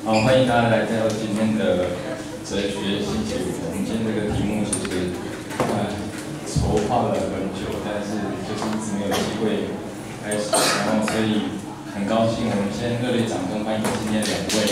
好，欢迎大家来到今天的哲学星期五。我们今天这个题目其实筹划了很久，但是就是一直没有机会开始，然后所以很高兴，我们先热烈掌声欢迎今天两位。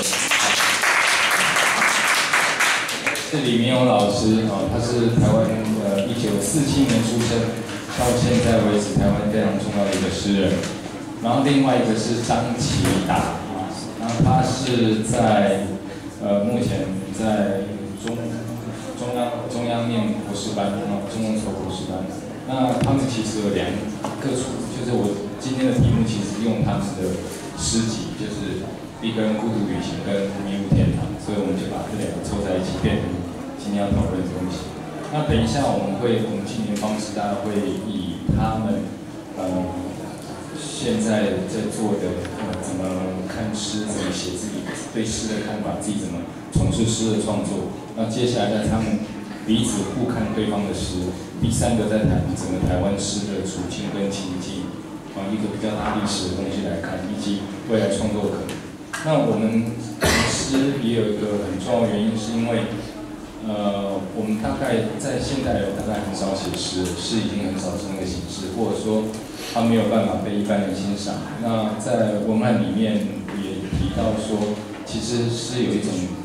是李明勇老师他是台湾1947年出生，到现在为止台湾非常重要的一个诗人。然后另外一个是张启达然后他是在目前在中央念博士班中央所博士班。那他们其实有各处，就是我今天的题目其实用他们的诗集，就是一个人孤独旅行跟迷雾天堂，所以我们就把这两个凑在一起，变成今天要讨论的东西。那等一下我们今年方式大家会以他们现在在做的怎么看诗，怎么写自己对诗的看法，自己怎么从事诗的创作。那接下来在他们彼此互看对方的诗。第三个在谈整个台湾诗的处境跟情境，一个比较大历史的东西来看，以及未来创作可能。那我们诗也有一个很重要的原因，是因为我们大概在现代人大概很少写诗，诗已经很少是那个形式，或者说它没有办法被一般人欣赏。那在文案里面也提到说，其实诗有一种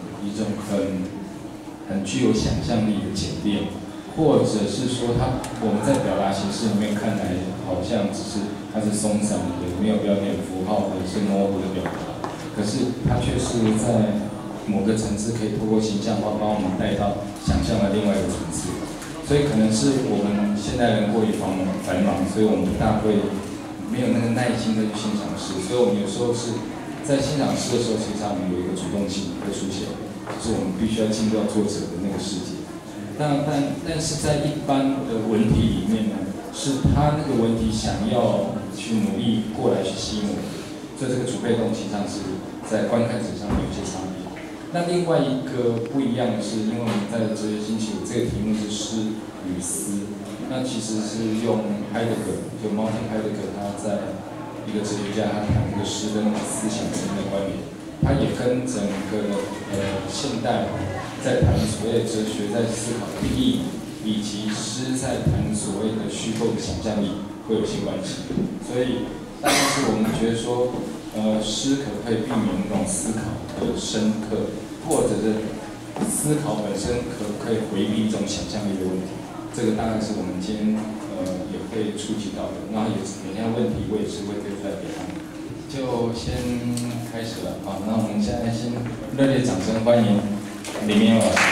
很具有想象力的简练，或者是说我们在表达形式里面看来好像只是它是松散的，没有标点符号的，是模糊的表达，可是它却是在某个层次可以透过形象化把我们带到想象的另外一个层次。所以可能是我们现代人过于繁忙，所以我们不大会没有那个耐心的去欣赏诗，所以我们有时候是在欣赏诗的时候，其实我们有一个主动性会出现，就是我们必须要进入到作者的那个世界。但是在一般的文体里面呢，是他那个文体想要去努力过来去吸引我们，所以这个主被动实际上是在观看者上面有些差别。那另外一个不一样的是，因为我们在哲学星期五这个题目是诗与思，那其实是用海德格，就Martin Heidegger，他在一个哲学家，他谈这个诗跟思想之间的关联，他也跟整个现代在谈所谓的哲学在思考定义，以及诗在谈所谓的虚构的想象力会有些关系。所以大概是我们觉得说，诗可不可以避免那种思考的深刻，或者是思考本身可不可以回避一种想象力的问题？这个大概是我们今天也会触及到的。然后每天问题我也是会推出来给他们。就先开始了啊！那我们现在先热烈掌声欢迎李明勇老师。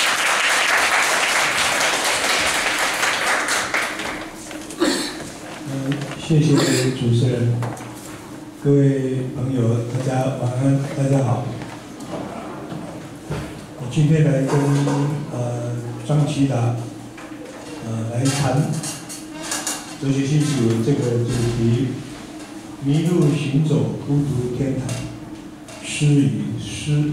谢谢主持人，各位朋友，大家晚安，大家好。我今天来跟张启达来谈哲学星期五这个主题：迷路行走，孤独天堂，诗与诗。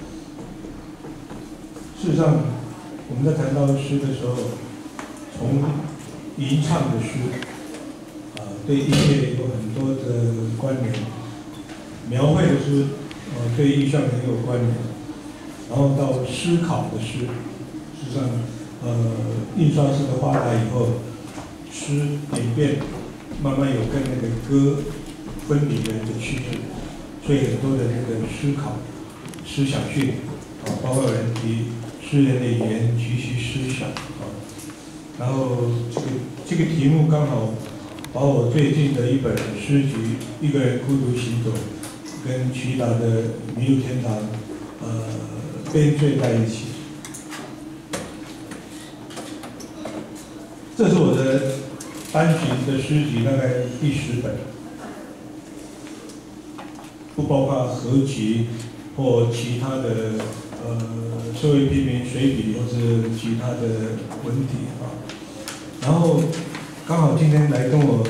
事实上，我们在谈到诗的时候，从吟唱的诗。对音乐有很多的关联，描绘的诗，对意象很有关联，然后到思考的诗，事实上，印刷式的发达以后，诗演变，慢慢有跟那个歌分离的一个趋势，所以很多的那个思考、思想训，包括人提诗人的语言及其思想，然后这个题目刚好。把我最近的一本诗集《一个人孤独行走》跟齐达的《迷路天堂》编缀在一起。这是我的单行的诗集，大概第10本，不包括合集或其他的社会批评随笔或是其他的文体啊。然后。刚好今天来跟我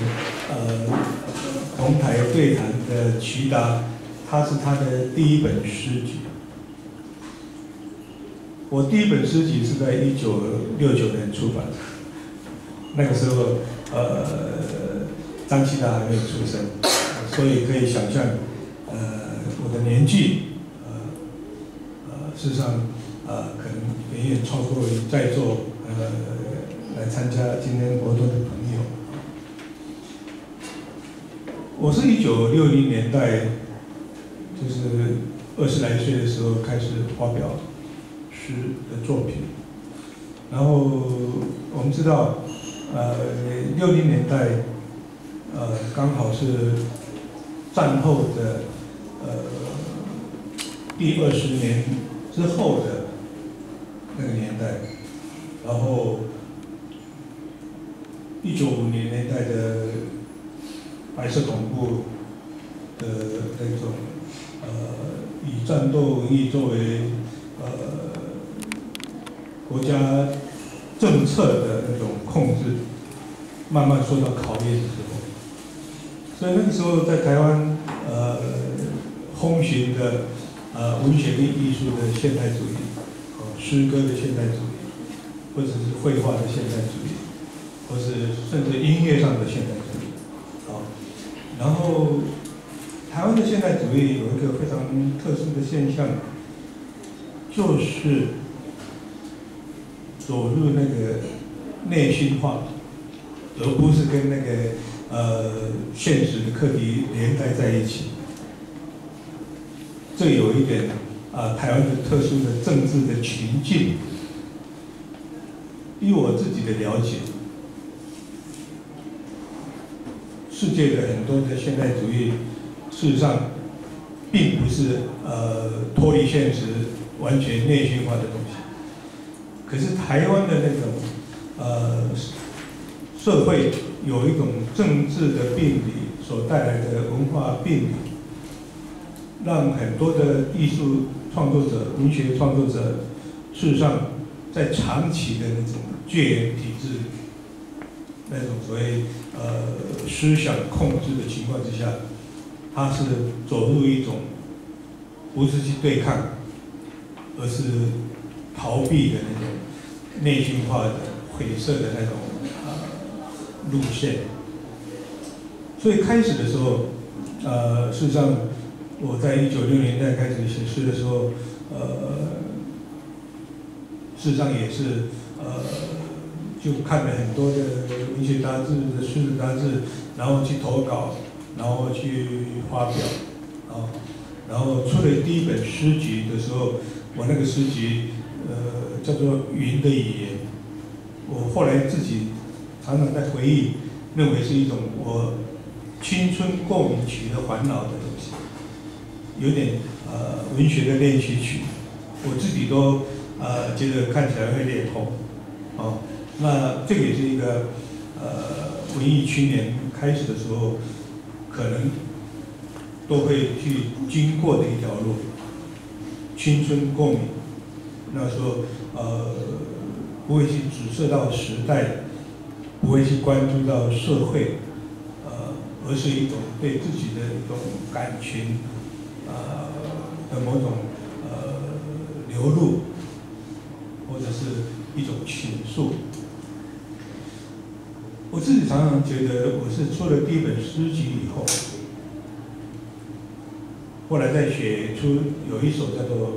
同台对谈的齐达，他是他的第1本诗集。我第1本诗集是在1969年出版的，那个时候张齐达还没有出生，所以可以想象我的年纪事实上可能远远超过于在座来参加今天活动的朋友。我是1960年代，就是20来岁的时候开始发表诗的作品，然后我们知道，60年代，刚好是战后的第20年之后的那个年代，然后1950年代的白色恐怖的那种以战斗文艺作为国家政策的那种控制，慢慢受到考验的时候，所以那个时候在台湾风行的文学跟艺术的现代主义，诗歌的现代主义，或者是绘画的现代主义，或是甚至音乐上的现代主义，然后台湾的现代主义有一个非常特殊的现象，就是走入那个内心化，而不是跟那个现实的课题连带在一起。这有一点台湾的特殊的政治的情境。依我自己的了解，世界的很多的现代主义，事实上并不是脱离现实、完全内心化的东西。可是台湾的那种社会有一种政治的病理所带来的文化病理，让很多的艺术创作者、文学创作者，事实上在长期的那种戒严体制、那种所谓思想控制的情况之下，他是走入一种不是去对抗，而是逃避的那种内心化的灰色的那种路线。所以开始的时候，事实上我在1960年代开始写诗的时候，事实上也是就看了很多的文学杂志的诗的杂志，然后去投稿，然后去发表，然后出了第一本诗集的时候，我那个诗集叫做《云的语言》，我后来自己常常在回忆，认为是一种我青春过敏期的烦恼的东西，有点文学的练习曲，我自己都觉得看起来会脸红，那这个也是一个文艺青年开始的时候，可能都会去经过的一条路，青春过敏，那时候不会去指涉到时代，不会去关注到社会，而是一种对自己的一种感情的某种流露，或者是一种倾诉。我自己常常觉得，我是出了第一本诗集以后，后来再写出有一首叫做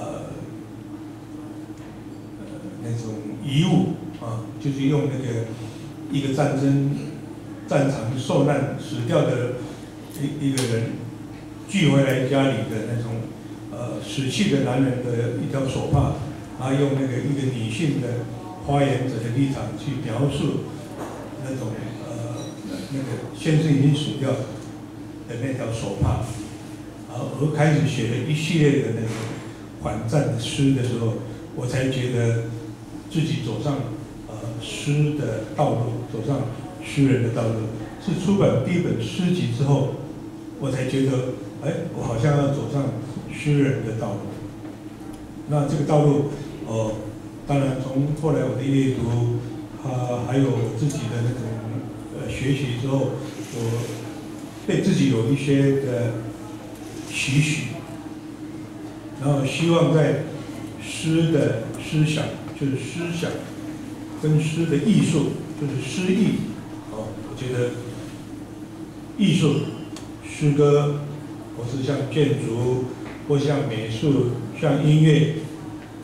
那种遗物就是用那个一个战场受难死掉的一个人寄回来家里的那种死去的男人的一条手帕，然后用那个一个女性的发言者的立场去描述那种那个先生已经死掉的那条手帕，而开始写了一系列的那种反战的诗的时候，我才觉得自己走上诗的道路，走上诗人的道路。是出版第一本诗集之后，我才觉得，我好像要走上诗人的道路。那这个道路，当然从后来我的阅读，还有我自己的那种学习之后，我对自己有一些的期许，然后希望在诗的思想，就是思想跟诗的艺术，就是诗意，我觉得艺术、诗歌，或是像建筑，或像美术、像音乐，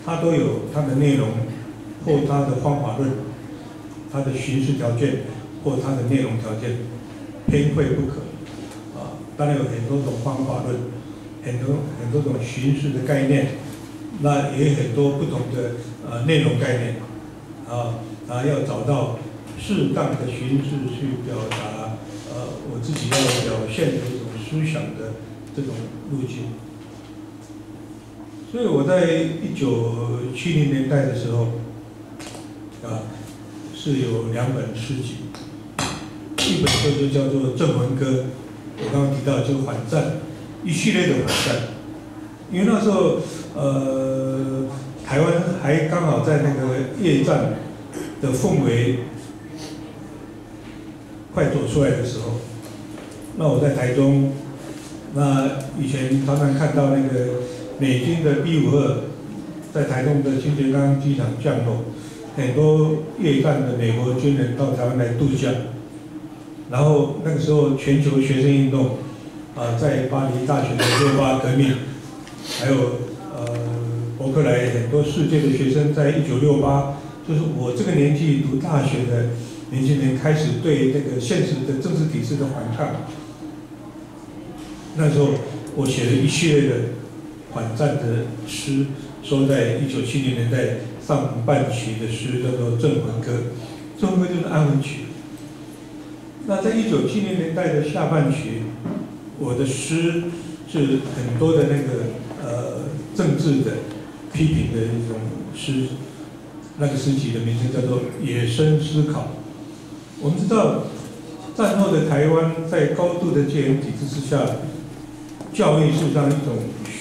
它都有它的内容或它的方法论、它的形式条件或它的内容条件，偏废不可。当然有很多种方法论，很多种形式的概念，那也有很多不同的内容概念，要找到适当的形式去表达我自己要表现的一种思想的这种路径。所以我在1970年代的时候，是有2本诗集，一本书就叫做《镇魂歌》。我刚刚提到就是反战，一系列的反战，因为那时候台湾还刚好在那个夜战的氛围快走出来的时候，那我在台中，那以前常常看到那个美军的 B-52在台东的清泉岗机场降落，很多夜战的美国军人到台湾来度假。然后那个时候，全球学生运动，在巴黎大学的68革命，还有伯克莱很多世界的学生，在1968，就是我这个年纪读大学的年轻人开始对这个现实的政治体制的反抗。那时候我写了一系列的反战的诗，收在1970年代上半期的诗，叫做《镇魂歌》。镇魂歌就是安魂曲。那在1970年代的下半期，我的诗是很多的那个政治的批评的一种诗，那个诗集的名称叫做《野生思考》。我们知道，战后的台湾在高度的戒严体制之下，教育是让一种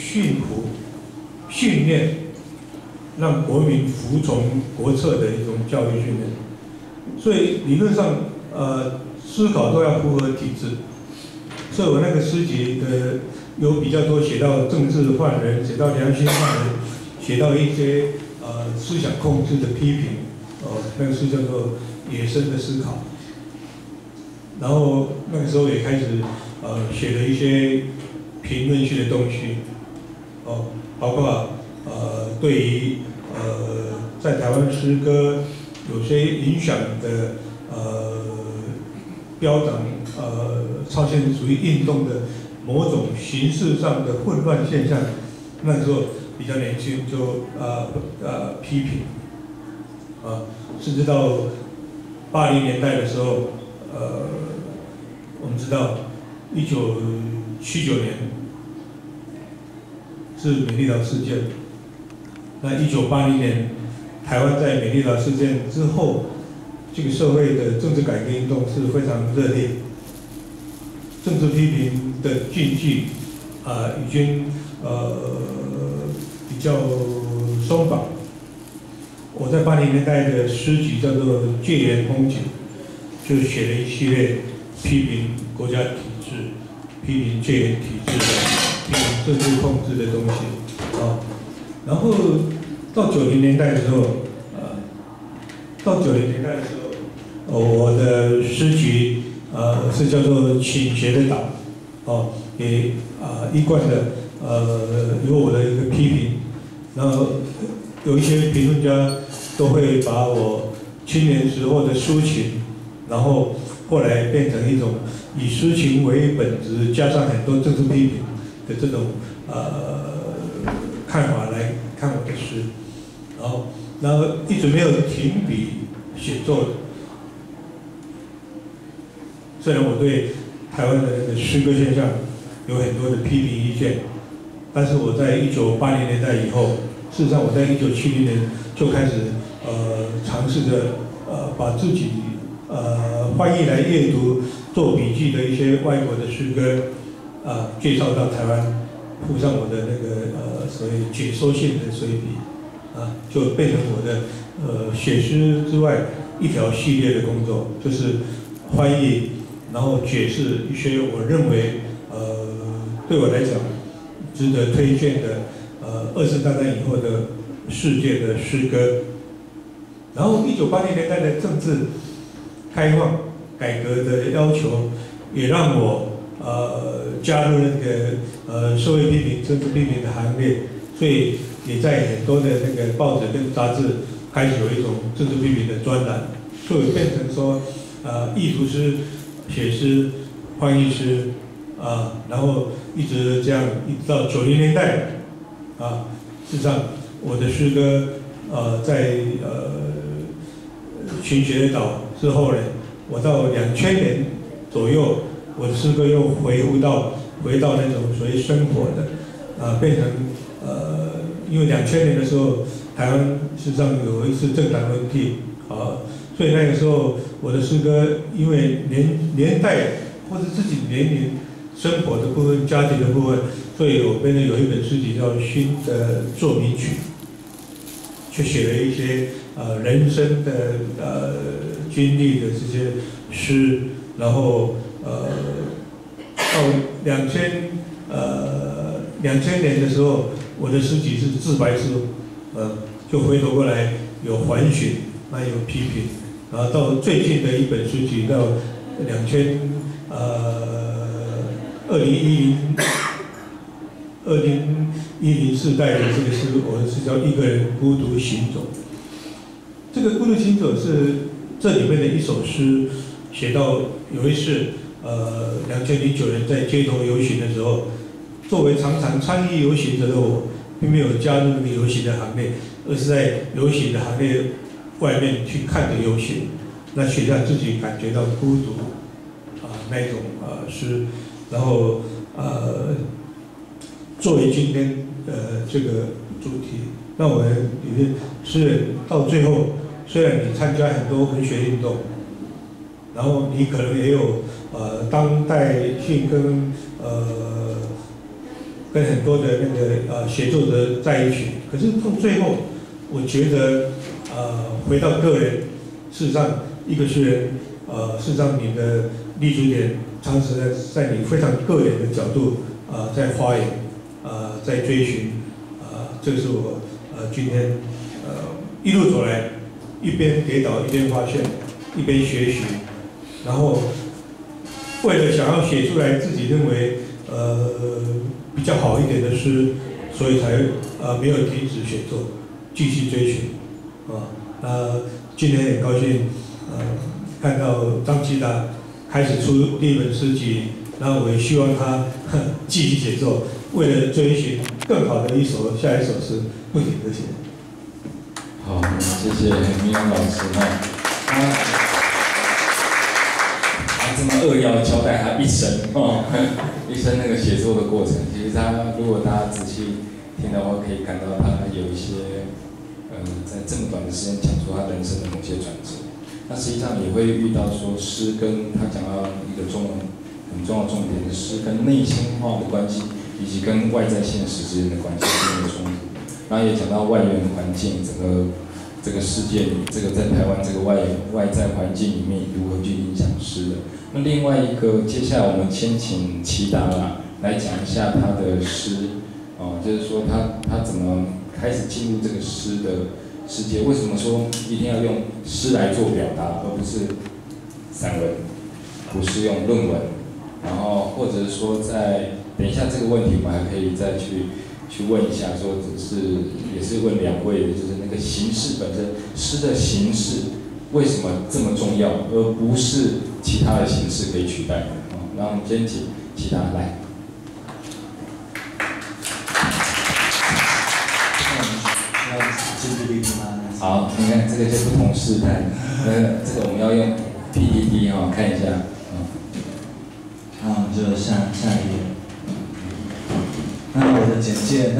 训练，让国民服从国策的一种教育训练。所以理论上，思考都要符合体制，所以我那个诗集的有比较多写到政治犯人，写到良心犯人，写到一些思想控制的批评，那个诗叫做《野生的思考》。然后那个时候也开始写了一些评论性的东西，包括对于在台湾诗歌有些影响的标榜超现实主义运动的某种形式上的混乱现象，那时候比较年轻就批评，甚至到80年代的时候，我们知道1979年是美丽岛事件，那1980年台湾在美丽岛事件之后，这个社会的政治改革运动是非常热烈，政治批评的禁忌已经比较松绑。我在80年代的诗集叫做《戒严风景》，就写了一系列批评国家体制、批评戒严体制的、批评政治控制的东西然后到90年代的时候，我的诗集是叫做《倾斜的岛》，也一贯的有我的一个批评，然后有一些评论家都会把我青年时候的抒情，然后后来变成一种以抒情为本质，加上很多政治批评的这种看法来看我的诗，然后一直没有停笔写作的。虽然我对台湾的那个诗歌现象有很多的批评意见，但是我在1980年代以后，事实上我在1970年就开始尝试着把自己翻译来阅读、做笔记的一些外国的诗歌介绍到台湾，附上我的那个所谓解说性的随笔就变成我的写诗之外一条系列的工作，就是翻译。然后解释一些我认为对我来讲值得推荐的2次大战以后的世界的诗歌。然后1980年代的政治开放改革的要求，也让我加入那个社会批评、政治批评的行列。所以也在很多的那个报纸跟杂志开始有一种政治批评的专栏，所以变成说，译图师、写诗、翻译师，然后一直这样，一直到90年代，事实上我的诗歌，在群学岛之后呢，我到2000年左右，我的诗歌又回到那种所谓生活的，变成因为2000年的时候，台湾事实上有一次政党轮替，所以那个时候我的诗歌因为年代或者自己年龄生活的部分、家庭的部分，所以我变成有一本诗集叫《新的作鸣曲》，去写了一些人生的经历的这些诗，然后到2000年的时候，我的诗集是自白诗，就回头过来有反省，那有批评，然后到最近的一本诗集到2010世代的这个诗，我的诗叫《一个人孤独行走》。这个孤独行走是这里面的一首诗，写到有一次，2009年在街头游行的时候，作为常常参与游行者的我，并没有加入那个游行的行列，而是在游行的行列外面去看着游行，那写下自己感觉到孤独那种诗，然后作为今天这个主题，那我们里面诗人到最后，虽然你参加很多文学运动，然后你可能也有当代性跟很多的那个写作者在一起，可是到最后，我觉得回到个人，事实上一个诗人事实上你的立足点常常在你非常个人的角度在发言在追寻这是我今天一路走来，一边跌倒一边发现，一边学习，然后为了想要写出来自己认为比较好一点的诗，所以才没有停止写作，继续追寻今天很高兴看到张其达开始出第一本诗集，然后我也希望他继续写作，为了追寻更好的下一首诗，不停地写。 好，谢谢明阳老师他这么扼要交代他一生一生那个写作的过程。其实如果大家仔细听的话，可以感到他有一些在这么短的时间讲出他人生的某些转折。那实际上也会遇到说诗跟他讲到一个很重要的重点是诗跟内心化的关系，以及跟外在现实之间的关系之间的冲突。然后也讲到外缘环境，整个这个世界里，这个在台湾这个外在环境里面如何去影响诗的。那另外一个，接下来我们先请齐达来讲一下他的诗，就是说他怎么开始进入这个诗的世界？为什么说一定要用诗来做表达，而不是散文，不是用论文？然后或者是说等一下这个问题，我们还可以再去问一下，说也是问两位的，就是那个形式本身，诗的形式为什么这么重要，而不是其他的形式可以取代的？那我们先请其他来。好，你看这个就不同时代，这个我们要用 PPT 看一下。 就下一页。那我的简介，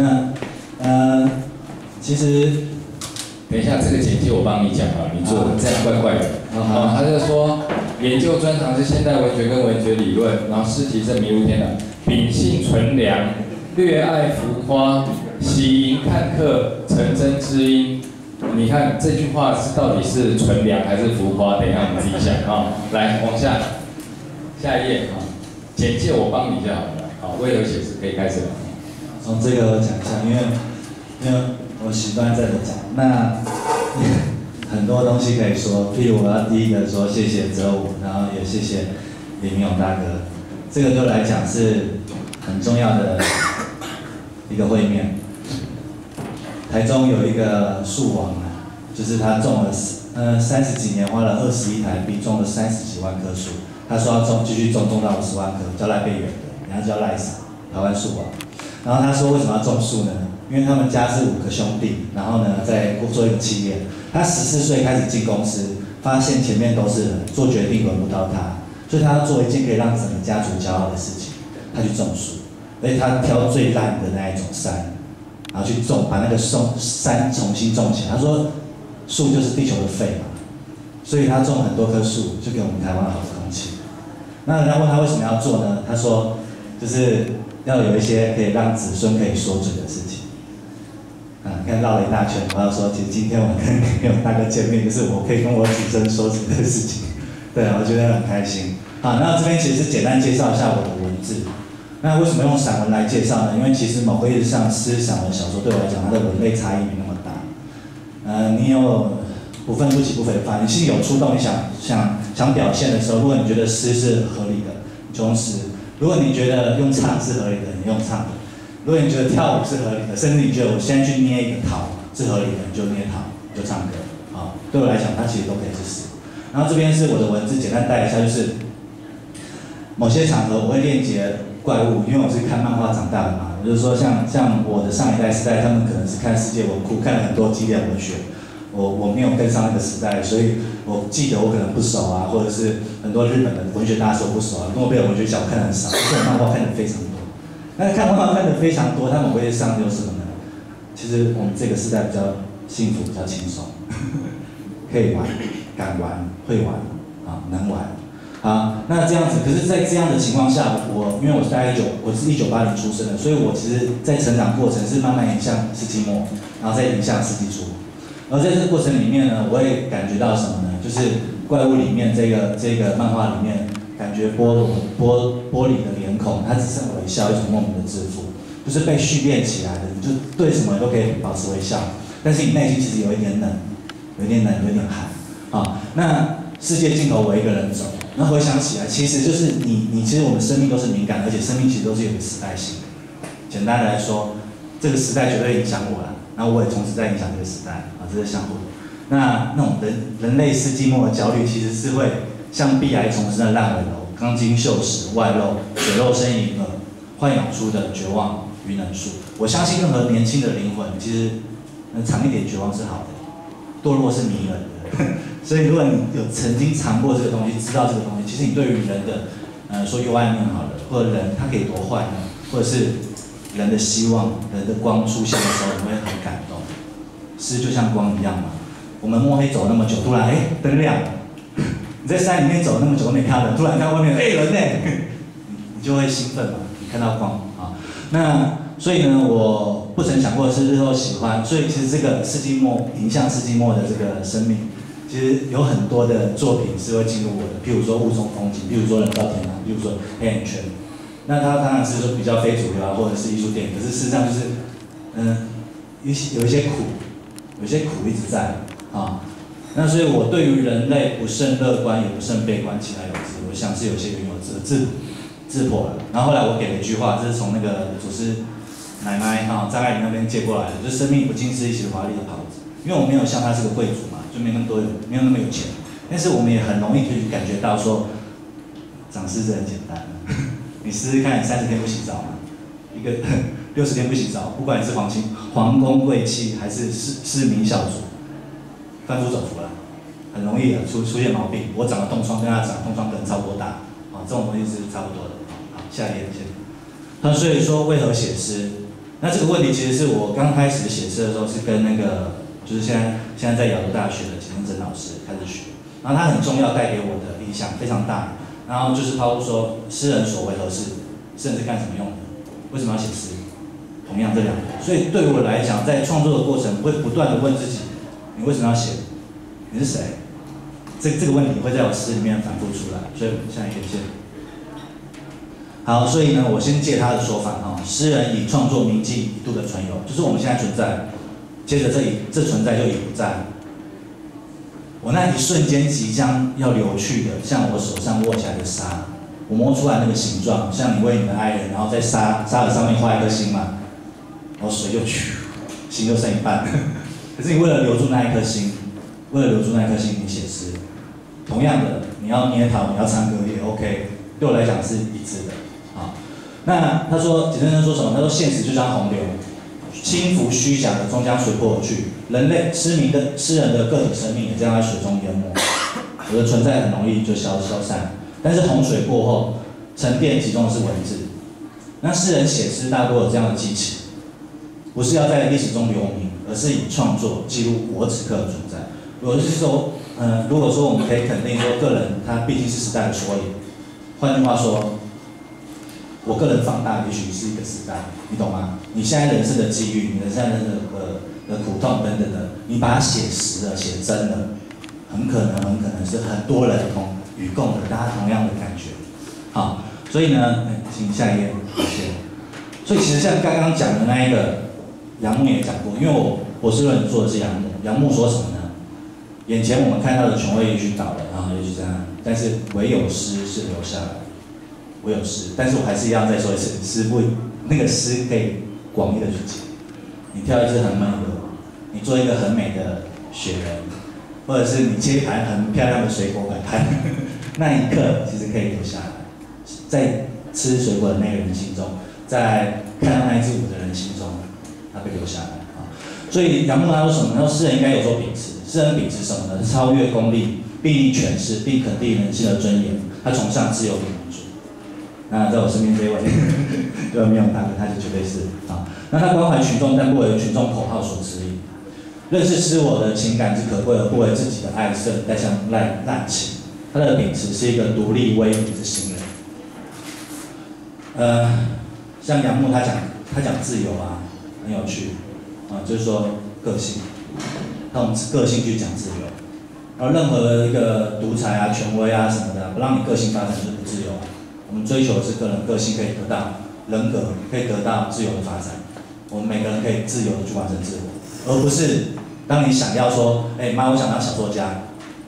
其实等一下这个简介我帮你讲你做的这样怪怪的。他就说研究专长是现代文学跟文学理论，然后诗集是迷如天的，秉性纯良，略爱浮夸，喜迎看客，成真知音。你看这句话到底是纯良还是浮夸？等一下我们自己想来往下一页简介我帮你就好了。好，为何写诗可以开始了。 从这个我讲一下，因为我习惯这么讲。那很多东西可以说，譬如我要第一个说谢谢哲武，然后也谢谢李明勇大哥，这个对我来讲是很重要的一个会面。 台中有一个树王啊，就是他种了30几年，花了21台币，种了30几万棵树。他说要继续种到50万棵，叫赖贝远的，人家叫赖嫂，台湾树王。然后他说为什么要种树呢？因为他们家是5个兄弟，然后呢在做一个企业。他14岁开始进公司，发现前面都是人，做决定轮不到他，所以他要做一件可以让整个家族骄傲的事情，他去种树。而且他挑最烂的那一种山，然后去种，把那个山重新种起来。他说，树就是地球的肺嘛，所以他种很多棵树，就给我们台湾好的空气。那人家问他为什么要做呢？他说，就是要有一些可以让子孙可以说嘴的事情。你看绕了一大圈，我要说，其实今天我跟没有大哥见面，就是我可以跟我子孙说嘴的事情。对啊，我觉得很开心。好，那这边其实是简单介绍一下我的文字。那为什么用散文来介绍呢？因为其实某个意义上，诗、散文、小说对我来讲，它的文类差异没那么大。你有不愤不启不悱悱，你心里有触动，你想表现的时候，如果你觉得诗是合理的，你就用诗；如果你觉得用唱是合理的，你用唱的；如果你觉得跳舞是合理的，甚至你觉得我现在去捏一个陶是合理的，你就捏陶，你就唱歌。啊，对我来讲，它其实都可以是诗。然后这边是我的文字，简单带一下，就是某些场合我会链接怪物，因为我是看漫画长大的嘛。就是说像我的上一代时代，他们可能是看世界文库，看了很多经典文学，我没有跟上那个时代，所以我记得我可能不熟啊，或者是很多日本的文学大师我不熟啊，诺贝尔文学奖我看得很少，这种漫画看得非常多。但是看漫画看得非常多，他们会上有什么呢？其实我们这个时代比较幸福，比较轻松，可以玩，敢玩，会玩，啊，能玩。啊，那这样子，可是，在这样的情况下，因为我是我是1980出生的，所以我其实，在成长过程是慢慢迎向世纪末，然后再迎向世纪初。而在这个过程里面呢，我也感觉到什么呢？就是怪物里面这个漫画里面，感觉玻璃的脸孔，它只剩微笑，一种莫名的自负，就是被训练起来的，你就对什么都可以保持微笑，但是你内心其实有一点冷，有点寒。啊，那世界尽头我一个人走。那回想起来，其实就是其实我们生命都是敏感，而且生命其实都是有个时代性的。简单来说，这个时代绝对影响我了，然后我也同时在影响这个时代，啊，这是相互的。那种人类世纪末的焦虑，其实是会像壁癌丛生的烂尾楼，钢筋锈蚀外露，血肉呻吟而豢养出的绝望与冷肃。我相信任何年轻的灵魂，其实尝一点绝望是好的，堕落是迷人的。所以，如果你有曾经尝过这个东西，知道这个东西，其实你对于人的说幽暗面好了，或者人他可以多坏呢，或者是人的希望、人的光出现的时候，你会很感动。诗就像光一样嘛，我们摸黑走那么久，突然灯亮了，你在山里面走那么久都没看到人，突然看外面人呢，你就会兴奋嘛，你看到光啊。那所以呢，我不曾想过是日后喜欢，所以其实这个世纪末迎向世纪末的这个生命。其实有很多的作品是会进入我的，譬如说雾中风景，譬如说人造天堂，譬如说黑眼圈。那它当然是说比较非主流啊，或者是艺术电影，可是事实上就是，有一些苦一直在啊。那所以我对于人类不甚乐观，也不甚悲观，其来有之。我想是有些缘由自破了。然后后来我给了一句话，这是从那个祖师奶奶张爱玲那边借过来的，就是生命不尽是一袭华丽的袍子，因为我没有像她是个贵族嘛。就没那么有钱，但是我们也很容易去感觉到说，长诗是很简单的。你试试看，你30天不洗澡嘛，一个60天不洗澡，不管你是皇宫贵戚还是市民小卒，贩夫走卒啦，很容易出现毛病。我长了冻疮，跟他长冻疮可能差不多大，啊，这种东西是差不多的。好，下一页先。那所以说为何写诗？那这个问题其实是我刚开始写诗的时候是跟那个。就是现在在亚洲大学的钱真老师开始学，然后他很重要，带给我的影响非常大。然后就是抛出说，诗人所为何事，诗人是干什么用的？为什么要写诗？同样这两个，所以对我来讲，在创作的过程会不断的问自己，你为什么要写？你是谁？这个问题会在我诗里面反复出来。所以下一个见。好，所以呢，我先借他的说法啊，诗人以创作铭记一度的存有，就是我们现在存在。接着这存在就已不在。我那一瞬间即将要流去的，像我手上握起来的沙，我摸出来那个形状，像你为你的爱人，然后在沙的上面画一颗心嘛，然后水就心就剩一半。可是你为了留住那一颗心，为了留住那一颗心，你写诗。同样的，你要捏陶，你要唱歌也 OK， 对我来讲是一致的。好，那他说，简先生说什么？他说现实就像洪流，轻浮虚假的终将随波而去。人类诗人的个体生命也这样在水中淹没。我的存在很容易就消散，但是洪水过后，沉淀集中的是文字。那诗人写诗大多有这样的激情，不是要在历史中留名，而是以创作记录我此刻的存在。我是说，如果说我们可以肯定说，个人他毕竟是时代的缩影。换句话说，我个人放大也许是一个时代，你懂吗？你现在人生的际遇，你的现在人生的苦痛等等的，你把它写实了、写真了。很可能是很多人与共的，大家同样的感觉。好，所以呢，请下一页，谢谢。所以其实像刚刚讲的那一个，杨牧也讲过，因为我是论做的是杨牧，杨牧说什么呢？眼前我们看到的权威也许倒了，也许这样，但是唯有诗是留下来，唯有诗。但是我还是一样再说一次，诗不，那个诗可以广义的去解。你挑一只很美的，你做一个很美的雪人。或者是你切一盘很漂亮的水果摆盘，那一刻其实可以留下来，在吃水果的那个人心中，在看到那一只舞的人心中，他被留下来啊。所以杨牧他说什么？他说诗人应该有所秉持，诗人秉持什么呢？超越功利，并以诠释并肯定人性的尊严。他崇尚自由与民主。那在我身边这位，对没有大哥，他就绝对是啊。那他关怀群众，但不为群众口号所指引。认识诗我的情感之可贵，而不为自己的爱色带向滥情。他的秉持是一个独立威武之行人。像杨牧他讲自由啊，很有趣就是说个性，他用个性去讲自由。然后任何一个独裁啊、权威啊什么的，不让你个性发展就是不自由。我们追求的是个人个性可以得到人格，可以得到自由的发展。我们每个人可以自由的去完成自我，而不是当你想要说，妈，我想当小作家，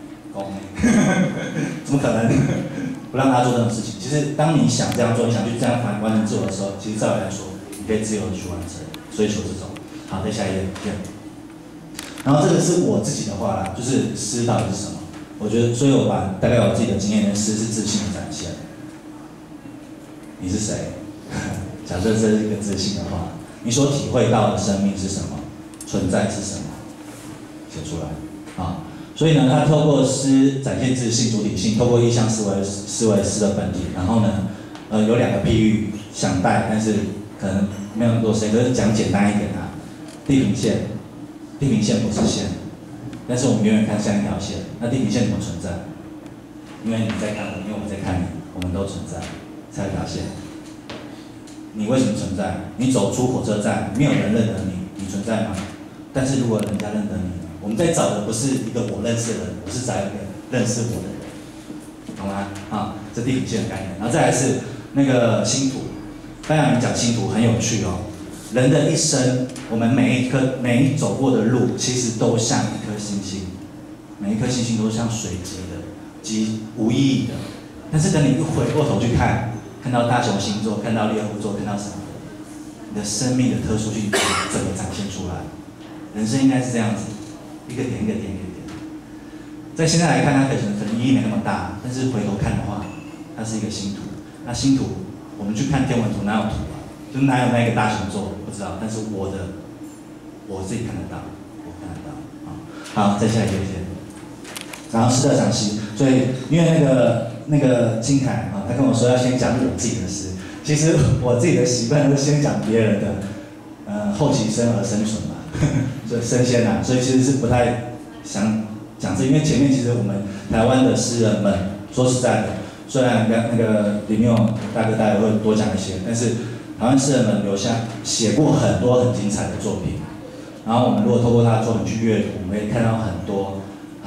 怎么可能？不让他做这种事情。其实当你想这样做，你想去这样完成自我的时候，其实在我来说，你可以自由的去完成，追求这种。好，再下一页。然后这个是我自己的话啦，就是诗到底是什么？我觉得，所以我把大概我自己的经验，诗是自信的展现。你是谁？假设这是一个自信的话，你所体会到的生命是什么？存在是什么？写出来啊！所以呢，他透过诗展现自信、主体性，透过意象思维诗的本体。然后呢，有两个譬喻想带，但是可能没有那么多时间，可是讲简单一点啊。地平线不是线，但是我们永远看像一条线。那地平线怎么存在？因为你在看我，因为我在看你，我们都存在，才有条线。你为什么存在？你走出火车站，没有人认得你，你存在吗？但是如果人家认得你，我们在找的不是一个我认识的人，我是找一个认识我的人，懂吗？这地平线的概念。然后再来是那个星图，刚才你讲星图很有趣哦。人的一生，我们每一走过的路，其实都像一颗星星，每一颗星星都像随机的，及无意义的。但是等你一回过头去看，看到大熊星座，看到猎户座，看到什么？你的生命的特殊性整个展现出来。人生应该是这样子，一个点一个点一个点。在现在来看，它可能意义没那么大，但是回头看的话，它是一个星图。那星图，我们去看天文图，哪有图啊？就哪有那个大熊座，不知道。但是我自己看得到，我看得到。好，再下一个先。然后诗的赏析，所以因为那个金凯他跟我说要先讲我自己的诗，其实我自己的习惯是先讲别人的，后起生而生存嘛，所以生鲜啊，所以其实是不太想讲这，因为前面其实我们台湾的诗人们，说实在的，虽然那个里面有大哥待会会多讲一些，但是台湾诗人们写过很多很精彩的作品，然后我们如果透过他的作品去阅读，我们可以看到很多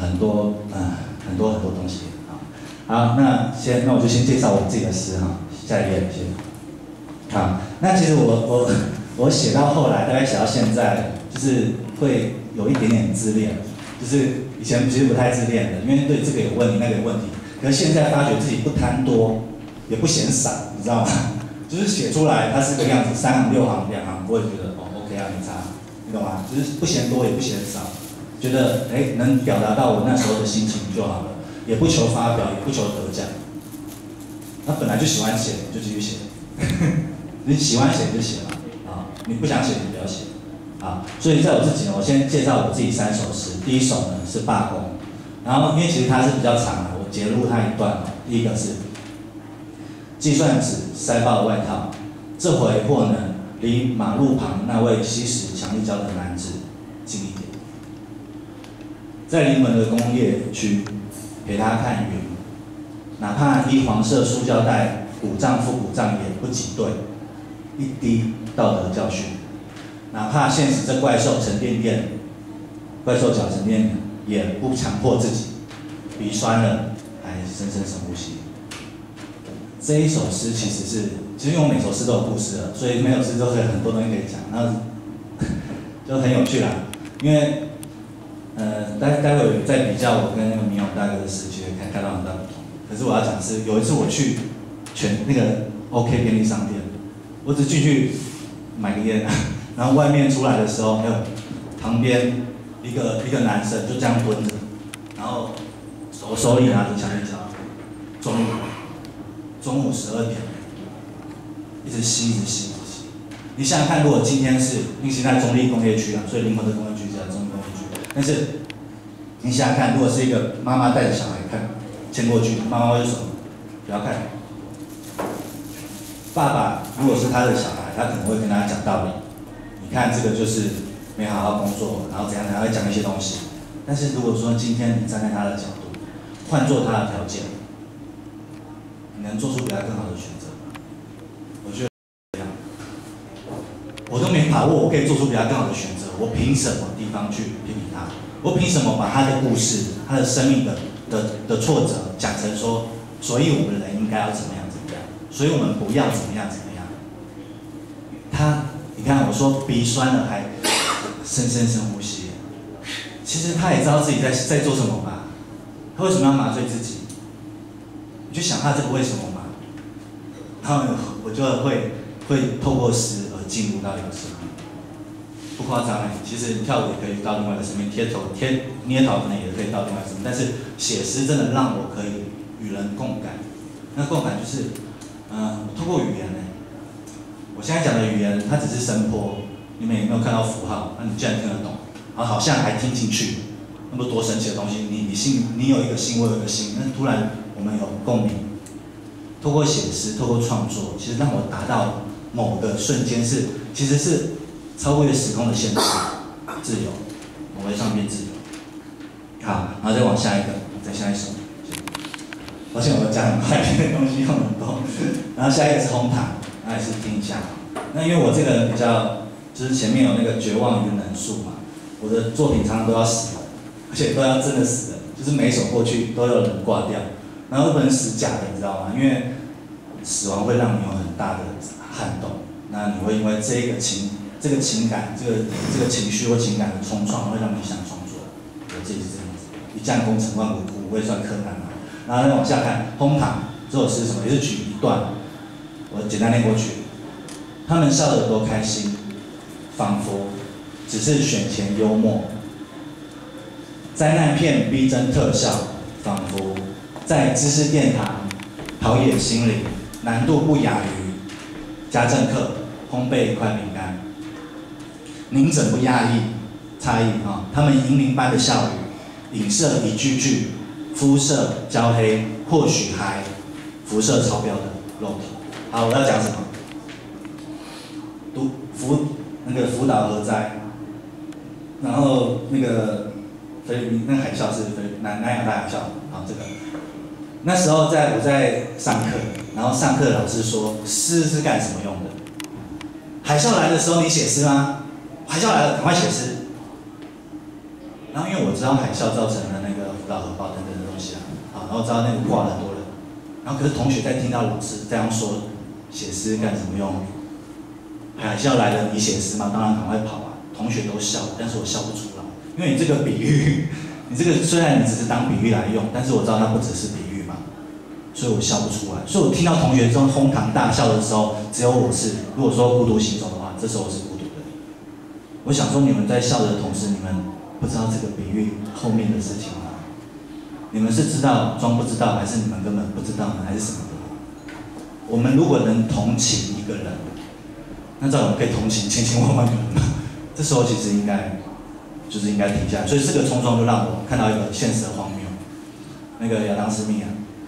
东西。好，那我就先介绍我自己的诗哈，下一页先。好，那其实我写到后来，大概写到现在，就是会有一点点自恋，就是以前其实不太自恋的，因为对这个有问题，那个有问题。可是现在发觉自己不贪多，也不嫌少，你知道吗？就是写出来它是个样子，3行6行2行，我也觉得OK 啊，没差， 你懂吗？就是不嫌多也不嫌少，觉得能表达到我那时候的心情就好了，也不求发表，也不求得奖。那本来就喜欢写，就继续写。你喜欢写就写嘛，啊，你不想写就不要写，啊，所以在我自己呢，我先介绍我自己3首诗。第一首呢是罢工，然后因为其实它是比较长的，我截录它一段。第一个是计算纸塞爆外套，这回或能离马路旁那位吸食强力胶的男子近一点，在临门的工业区陪他看云，哪怕依黄色塑胶袋鼓胀复鼓胀也不挤兑。一滴道德教训，哪怕现实这怪兽脚沉甸甸，也不强迫自己，鼻酸了还深深深呼吸。这一首诗其实因为我每首诗都有故事了，所以每首诗都有很多东西可以讲，那就很有趣啦。因为待会再比较我跟那个明勇大哥的诗，其实看到很大不同。可是我要讲的是，有一次我去那个 OK 便利商店。我只进去买个烟，然后外面出来的时候，旁边一个男生就这样蹲着，然后手里拿着强力胶，中午12点，一直吸。你想想看，如果今天是因为在中立工业区啊，所以灵魂的工业区叫中立工业区，但是你想想看，如果是一个妈妈带着小孩牵过去，妈妈会说不要看。爸爸如果是他的小孩，他可能会跟他讲道理。你看这个就是没好好工作，然后怎样，会讲一些东西。但是如果说今天你站在他的角度，换做他的条件，你能做出比他更好的选择吗？我觉得这样，我都没把握，我可以做出比他更好的选择，我凭什么地方去批评他？我凭什么把他的故事、他的生命的挫折讲成说，所以我们人应该要怎么样？所以我们不要怎么样。你看我说鼻酸了还深呼吸，其实他也知道自己在做什么吧？他为什么要麻醉自己？你去想他这个为什么嘛？然后我就会透过诗而进入到一个生命，不夸张其实你跳舞也可以到另外一个生命，捏陶可能也可以到另外一个生命，但是写诗真的让我可以与人共感，那共感就是。透过语言我现在讲的语言，它只是声波，你们有没有看到符号？那你竟然听得懂，然后好像还听进去，那么多神奇的东西，你有一个心，我有一个心，那突然我们有共鸣。透过写诗，透过创作，其实让我达到某个瞬间其实是超越时空的限制，自由，我会上面自由。好，然后再往下一个，再下一首。抱歉，我讲很快，因为东西用很多。然后下一个是烘糖，那也是听一下。那因为我这个人比较，就是前面有那个绝望与能数嘛，我的作品常常都要死人，而且都要真的死人，就是每一首过去都有人挂掉，然后不能死假的，你知道吗？因为死亡会让你有很大的撼动，那你会因为这个情感，这个情绪或情感的冲撞，会让你想创作。我自己是这样子，一将功成万骨枯，我也算柯南嘛。然后再往下看，烘糖这首诗什么，也是举一段，我简单念过去。他们笑得多开心，仿佛只是选前幽默。灾难片逼真特效，仿佛在知识殿堂陶冶心灵，难度不亚于家政课烘焙一块饼干。您怎不讶异？诧异啊！他们银铃般的笑语，影射一句句。肤色焦黑，或许还辐射超标的肉体。好，我要讲什么？那个福岛核灾，然后那个菲律宾那个海啸是南亚大海啸。好，这个那时候我在上课，然后上课老师说诗是干什么用的？海啸来的时候你写诗吗？海啸来了，赶快写诗。然后因为我知道海啸造成了那个福岛核爆等等的东西然后知道那个挂了很多人，然后可是同学在听到老师这样说，写诗干什么用？海啸来了，你写诗吗？当然赶快跑同学都笑，但是我笑不出来，因为你这个比喻，你这个虽然你只是当比喻来用，但是我知道它不只是比喻嘛，所以我笑不出来。所以我听到同学中哄堂大笑的时候，只有我是，如果说孤独行走的话，这时候我是孤独的。 我想说，你们在笑的同时，你们不知道这个比喻后面的事情吗？你们是知道装不知道，还是你们根本不知道呢，还是什么的？我们如果能同情一个人，那这样我们可以同情千千万万个人吗？这时候其实应该停下来。所以这个冲撞就让我看到一个现实的荒谬。那个亚当斯密啊，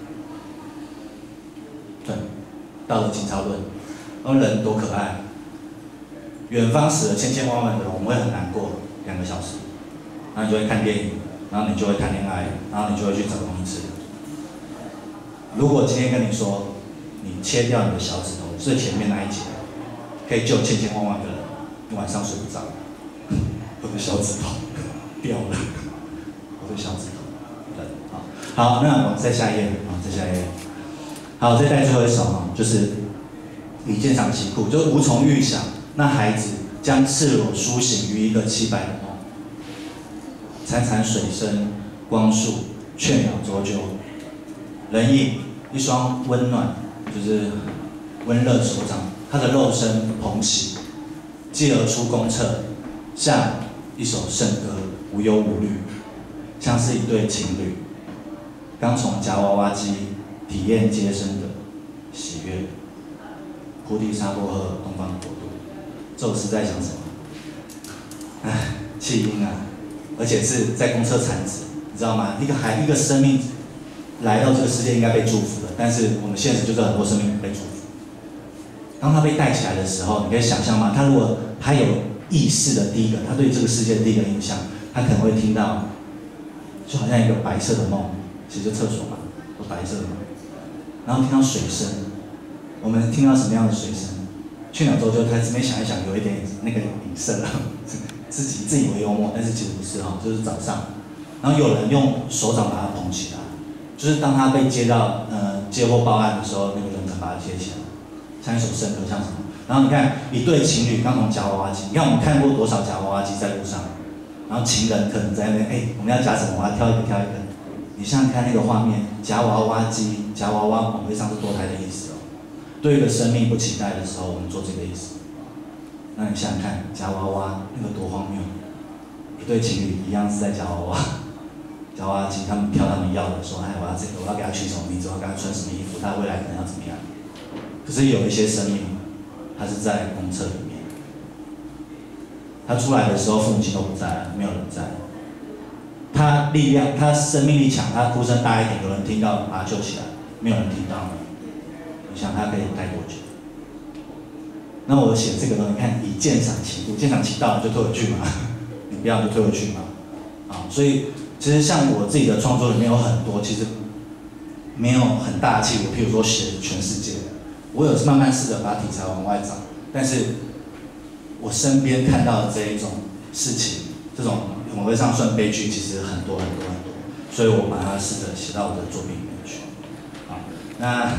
对，到了情操论，说人多可爱，远方死了千千万万的人，我们会很难过2个小时，然后你就会看电影，然后你就会谈恋爱，然后你就会去找东西吃。如果今天跟你说，你切掉你的小指头，最前面那一节，可以救千千万万个人，你晚上睡不着。我的小指头掉了，我的小指头。好，那我们再下一页，再下一页。好，再带最后一首哈，就是李鉴赏其库，就是无从预想，那孩子将赤裸苏醒于一个凄白的梦，潺潺水声，光束，雀鸟啁啾，人影一双温暖，就是温热手掌，他的肉身捧起，继而出公厕，像一首圣歌，无忧无虑，像是一对情侣。刚从夹娃娃机体验接生的喜悦，菩提萨婆诃，东方国度。这首诗在讲什么？唉，弃婴啊，而且是在公厕产子，你知道吗？一个生命来到这个世界应该被祝福的，但是我们现实就是很多生命被祝福。当他被带起来的时候，你可以想象吗？他如果他有意识的第一个，他对这个世界的第一个印象，他可能会听到，就好像一个白色的梦。其实就厕所嘛，都白色的嘛。然后听到水声，我们听到什么样的水声？去鸟啁啾，他这边想一想，有一点那个影射了，自以为幽默，但是其实不是哈，就是早上，然后有人用手掌把他捧起来，就是当他被接获报案的时候，那个人才把他接起来，像一首圣歌，像什么？然后你看一对情侣刚从夹娃娃机，你看我们看过多少夹娃娃机在路上，然后情人可能在那边，我们要夹什么？我要挑一个挑一个。你想想看那个画面，夹娃娃机，夹娃娃网会上是堕胎的意思哦。对一个生命不期待的时候，我们做这个意思。那你想想看，夹娃娃那个多荒谬！一对情侣一样是在夹娃娃，夹娃娃机，他们挑他们要的，说，我要这个，我要给他取什么名字，我要给他穿什么衣服，他未来可能要怎么样。可是有一些生命，他是在公厕里面，他出来的时候父母亲都不在了，没有人在。他力量，他生命力强，他呼声大一点，有人听到把他救起来，没有人听到，你想他可以待多久？那我写这个东西，你看以鉴赏其度，鉴赏其道就退回去嘛，你不要就退回去嘛，所以其实像我自己的创作里面有很多，其实没有很大的企图，譬如说写全世界，我有慢慢试着把题材往外找，但是我身边看到的这一种事情，这种我会上算悲剧，其实很多，所以我把它试着写到我的作品里面去。好，那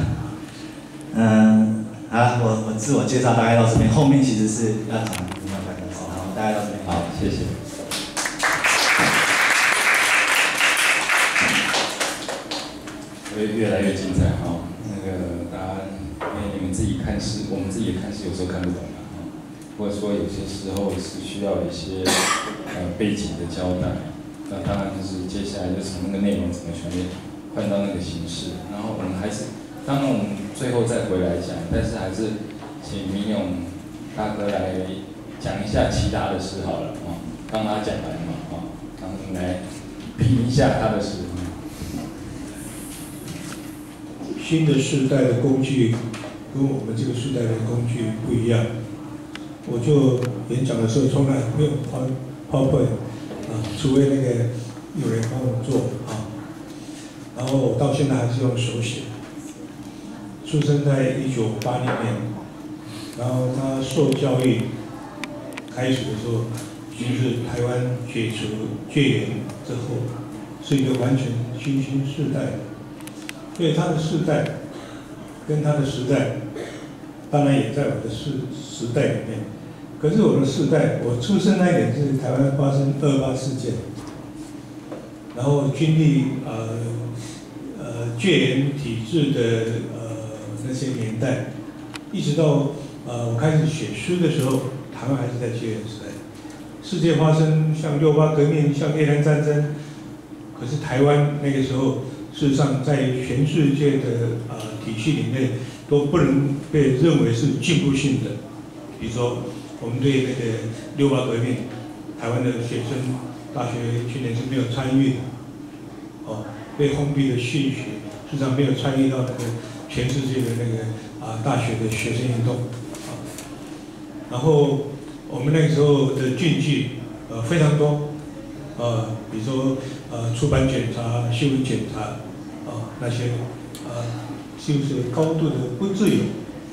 我自我介绍大概到这边，后面其实是要讲有没有感受，好，大概到这边。 好，谢谢。会越来越精彩哈。那个大家，因为你们自己看诗，我们自己也看诗，有时候看不懂嘛哈，或者说有些时候是需要一些背景的交代。那当然就是接下来就从那个内容怎么全面换到那个形式，然后我们还是，当然我们最后再回来讲，但是还是请明勇大哥来讲一下其他的诗好了啊，刚他讲完嘛啊，然后我们来评一下他的诗。 新的世代的工具跟我们这个时代的工具不一样。我就演讲的时候从来没有PowerPoint 除非那个有人帮我做然后我到现在还是用手写。出生在1980年，然后他受教育开始的时候，已经是台湾解严之后，是一个完全新兴世代。所以他的世代跟他的时代，当然也在我的时代里面。可是我的世代，我出生那一年是台湾发生228事件，然后经历戒严体制的那些年代，一直到我开始写书的时候，台湾还是在戒严时代。 世界发生像68革命、像越南战争，可是台湾那个时候，事实上在全世界的体系里面都不能被认为是进步性的。比如说，我们对那个68革命，台湾的学生、大学青年是没有参与的，被封闭的讯息，事实上没有参与到那个全世界的那个大学的学生运动。然后我们那个时候的禁忌非常多，比如说出版检查、新闻检查，那些就是高度的不自由。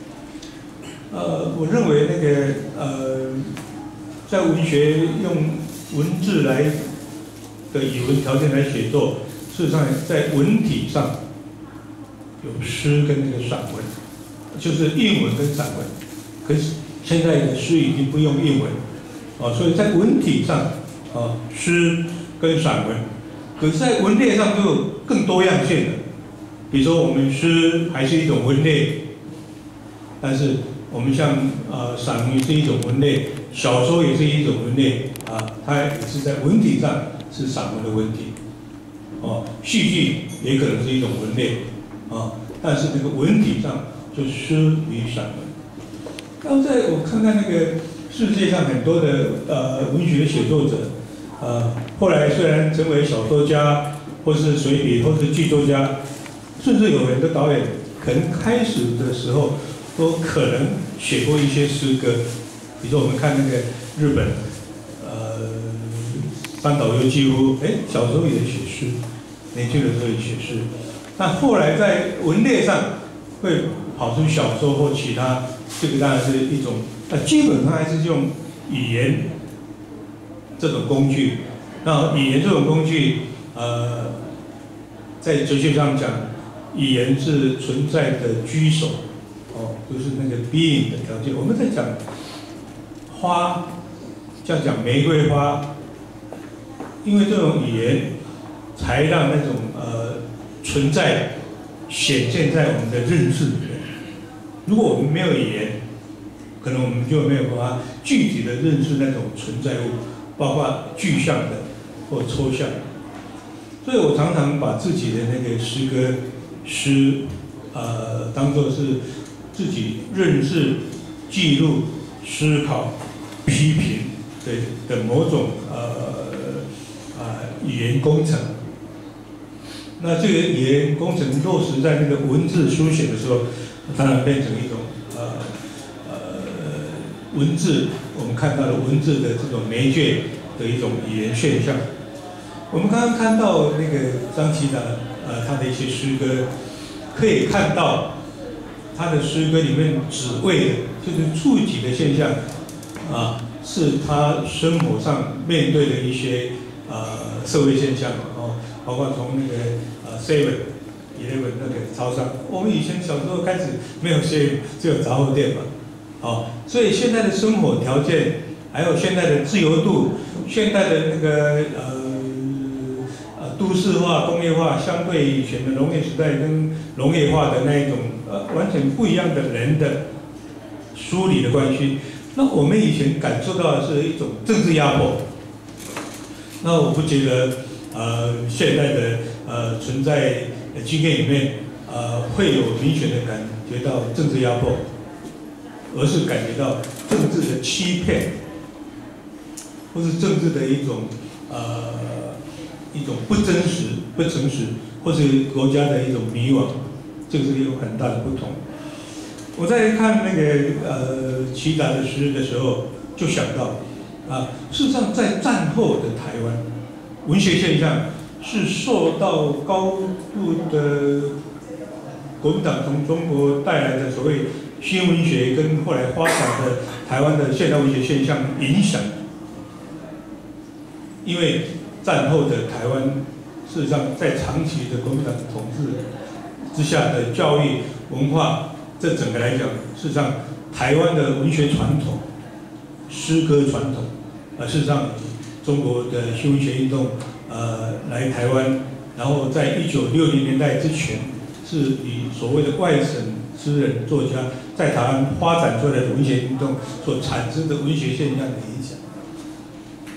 我认为那个在文学用文字来的语文条件来写作，事实上在文体上有诗跟那个散文，就是韵文跟散文。可是现在的诗已经不用韵文，所以在文体上，诗跟散文，可是在文类上就有更多样性了。比如说我们诗还是一种文类，但是我们像散文是一种文类，小说也是一种文类它也是在文体上是散文的文体，戏剧也可能是一种文类但是那个文体上就诗与散文。然后在我看看那个世界上很多的文学写作者，后来虽然成为小说家，或是随笔，或是剧作家，甚至有很多导演可能开始的时候都可能写过一些诗歌。比如说我们看那个日本，三岛由纪夫，小时候也写诗，年轻的时候也写诗，但后来在文类上会跑出小说或其他，这个当然是一种，基本上还是用语言这种工具。那语言这种工具，在哲学上讲，语言是存在的居首，就是那个 being 的条件。我们在讲花，像讲玫瑰花，因为这种语言才让那种存在显现在我们的认识里面。如果我们没有语言，可能我们就没有办法具体的认识那种存在物，包括具象的或抽象的。所以我常常把自己的那个诗歌、诗，当作是自己认识、记录、思考、批评的某种语言工程。那这个语言工程落实在那个文字书写的时候，当然变成一种文字，我们看到的文字的这种媒介的一种语言现象。我们刚刚看到那个张其达他的一些诗歌，可以看到他的诗歌里面只为的就是触及的现象是他生活上面对的一些社会现象包括从那个7-Eleven 那个超商，我们以前小时候开始没有7-Eleven，只有杂货店嘛，所以现在的生活条件，还有现在的自由度，现在的那个都市化、工业化，相对以前的农业时代跟农业化的那一种完全不一样的人的梳理的关系。那我们以前感受到的是一种政治压迫，那我不觉得现在的存在经验里面会有明显的感觉到政治压迫，而是感觉到政治的欺骗，或是政治的一种不真实、不诚实，或是国家的一种迷惘，这个是有很大的不同。我在看那个齐达的诗的时候，就想到事实上在战后的台湾，文学现象是受到高度的国民党从中国带来的所谓新文学跟后来发展的台湾的现代文学现象影响，因为战后的台湾，事实上在长期的国民党统治之下的教育文化，这整个来讲，事实上台湾的文学传统、诗歌传统，事实上中国的新文学运动来台湾，然后在1960年代之前，是以所谓的外省诗人作家在台湾发展出来的文学运动所产生的文学现象的影响。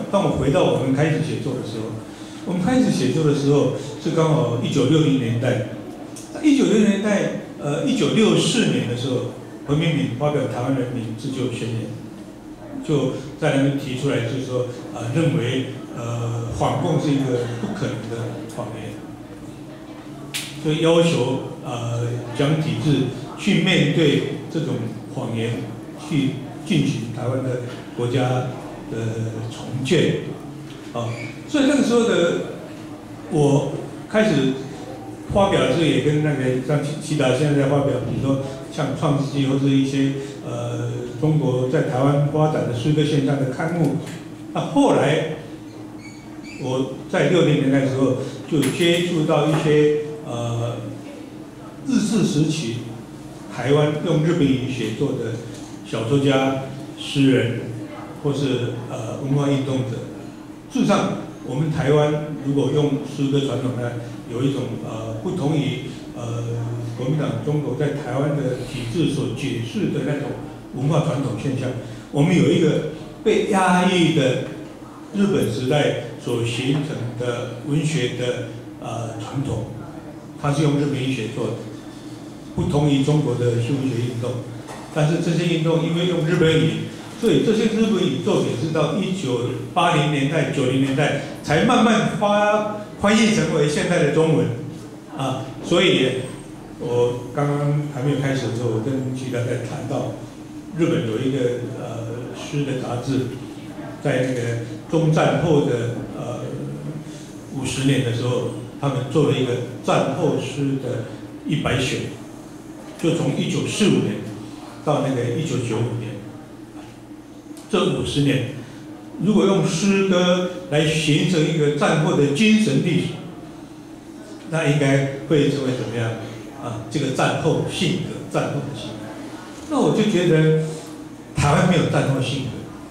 当我回到我们开始写作的时候，我们开始写作的时候是刚好1960年代。1960年代，1964年的时候，何明敏发表《台湾人民自救宣言》，就在那边提出来，就是说，认为反共是一个不可能的谎言，所以要求蒋体制去面对这种谎言，去进行台湾的国家的重建，所以那个时候的我开始发表的时候，也跟那个像齐达现在在发表，比如说像《创世纪》或者一些中国在台湾发展的诗歌现象的刊物。那后来我在60年代的时候就接触到一些日治时期台湾用日本语写作的小说家、诗人，或是文化运动者。事实上，我们台湾如果用诗歌传统呢，有一种不同于国民党中国在台湾的体制所解释的那种文化传统现象，我们有一个被压抑的日本时代所形成的文学的传统，它是用日本语写作的，不同于中国的新文学运动。但是这些运动因为用日本语，所以这些日本语作品是到1980年代、90年代才慢慢翻译成为现在的中文所以我刚刚还没有开始的时候，我跟齐达在谈到日本有一个诗的杂志，在那个中战后的50年的时候，他们做了一个战后诗的100选，就从1945年到那个1995年，这50年，如果用诗歌来形成一个战后的精神历史，那应该会成为怎么样这个战后性格，战后的性格。那我就觉得台湾没有战后性格。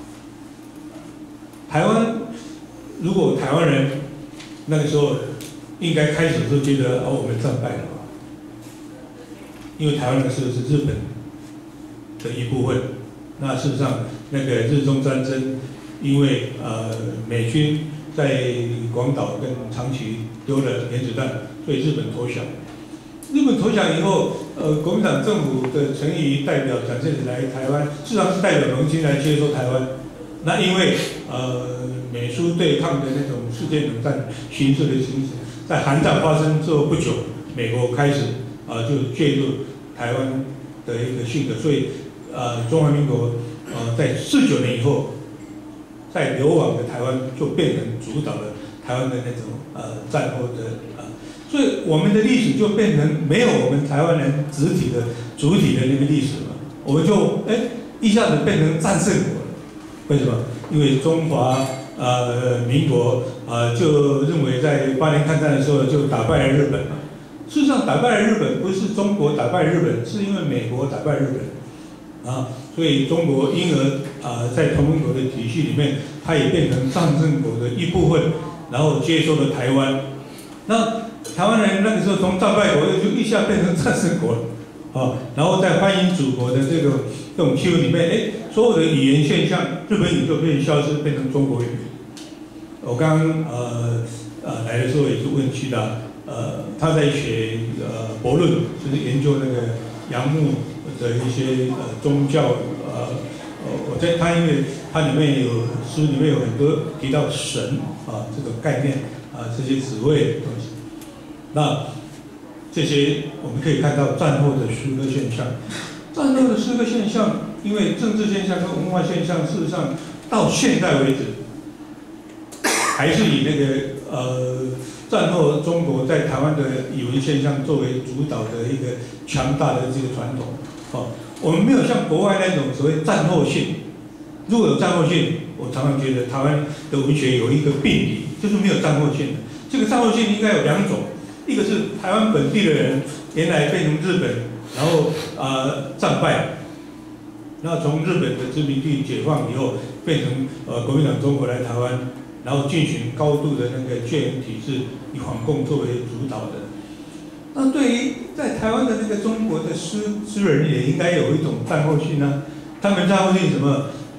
台湾如果台湾人那个时候应该开始的时候觉得我们战败了，因为台湾那个时候是日本的一部分。那事实上，那个日中战争，因为美军在广岛跟长崎丢了原子弹，所以日本投降。日本投降以后，国民党政府的陈仪代表蒋介石来台湾，事实上是代表盟军来接收台湾。那因为美苏对抗的那种世界冷战形势的形势，在韩战发生之后不久，美国开始就介入台湾的一个性格，所以中华民国在49年以后，在流亡的台湾就变成主导了台湾的那种战后的所以我们的历史就变成没有我们台湾人主体的那个历史嘛，我们就一下子变成战胜国了。为什么？因为中华民国就认为在8年抗战的时候就打败了日本嘛。事实上，打败了日本不是中国打败日本，是因为美国打败日本所以中国因而在同盟国的体系里面，它也变成战胜国的一部分，然后接收了台湾。那台湾人那个时候从战败国就一下变成战胜国了然后在欢迎祖国的这种气氛里面，所有的语言现象，日本语就变消失，变成中国语。我刚刚来的时候也是问齐达，他在写博论，就是研究那个杨牧的一些宗教我在他因为他里面书里面有很多提到神这种概念这些职位的东西。那这些我们可以看到战后的诗歌现象，战后的诗歌现象，因为政治现象跟文化现象，事实上到现在为止，还是以那个战后中国在台湾的语文现象作为主导的一个强大的这个传统我们没有像国外那种所谓战后性。如果有战后性，我常常觉得台湾的文学有一个病理，就是没有战后性的。这个战后性应该有2种，一个是台湾本地的人原来变成日本，然后战败，然后从日本的殖民地解放以后，变成国民党中国来台湾，然后进行高度的那个戒严体制，以反共作为主导的。那对于在台湾的那个中国的诗人也应该有一种战后性他们战后性什么？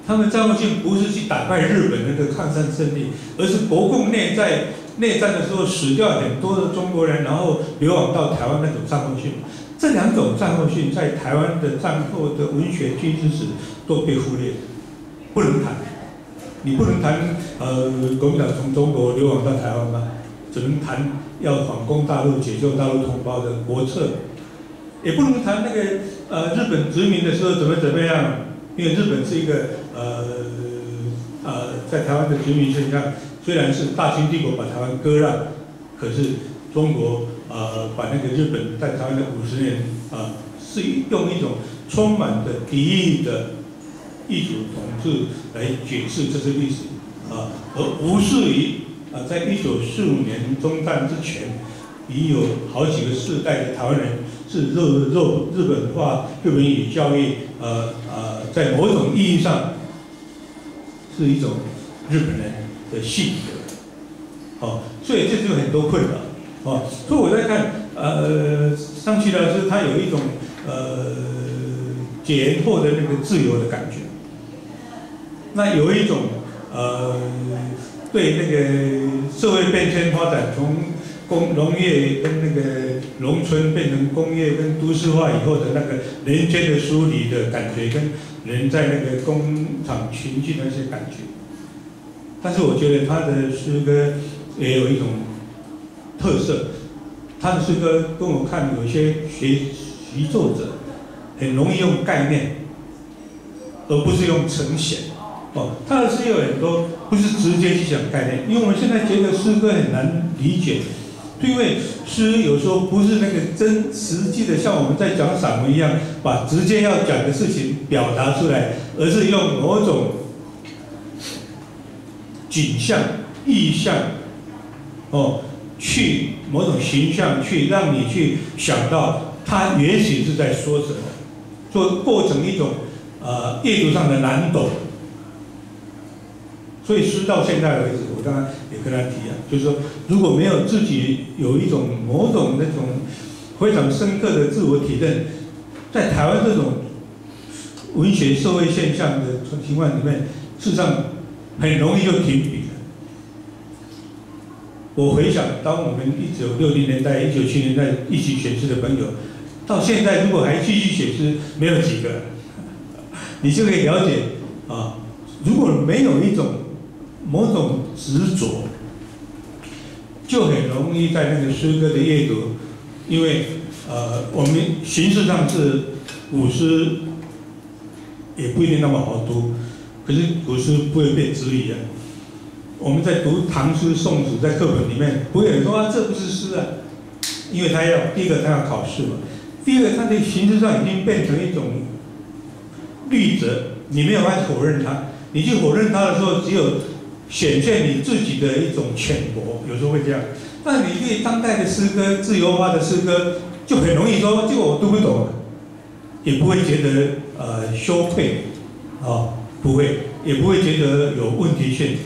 他们战后性不是去打败日本那个抗战胜利，而是国共内战的时候死掉很多的中国人，然后流亡到台湾那种战后性。这两种战后性在台湾的战后的文学军事史都被忽略，不能谈。你不能谈国民党从中国流亡到台湾吗？只能谈要反攻大陆、解救大陆同胞的国策，也不能谈那个日本殖民的时候怎么样，因为日本是一个在台湾的殖民现象，虽然是大清帝国把台湾割让，可是中国把那个日本在台湾的50年是用一种充满着敌意的异族统治来解释这些历史而无视于在1945年中战之前，已有好几个世代的台湾人是日本化、日本语教育，在某种意义上是一种日本人的性格，所以这就很多困扰，所以我在看，尚奇老师他有一种解严后的那个自由的感觉，那有一种对那个社会变迁发展，从农业跟那个农村变成工业跟都市化以后的那个人间的疏离的感觉，跟人在那个工厂群聚的那些感觉。但是我觉得他的诗歌也有一种特色，他的诗歌跟我看有些学习作者很容易用概念，而不是用呈现。他的诗有很多不是直接去讲概念，因为我们现在觉得诗歌很难理解，因为诗有时候不是那个实际的像我们在讲散文一样，把直接要讲的事情表达出来，而是用某种景象、意象，去某种形象去让你去想到他也许是在说什么，就构成一种阅读上的难懂。所以诗到现在为止，我刚刚也跟他提就是说，如果没有自己有一种某种那种非常深刻的自我体认，在台湾这种文学社会现象的情况里面，事实上很容易就停笔了。我回想，当我们1960年代、1970年代一起写诗的朋友，到现在如果还继续写诗，没有几个，你就可以了解如果没有一种某种执着，就很容易在那个诗歌的阅读，因为我们形式上是古诗，也不一定那么好读，可是古诗不会被质疑啊。我们在读唐诗、宋词，在课本里面不会有人说这不是诗啊，因为第一个他要考试嘛，第二个他的形式上已经变成一种律则，你没有办法否认它，你去否认它的时候，只有显现你自己的一种浅薄，有时候会这样。但你对当代的诗歌、自由化的诗歌，就很容易说，这个我读不懂，也不会觉得羞愧，不会，也不会觉得有问题性，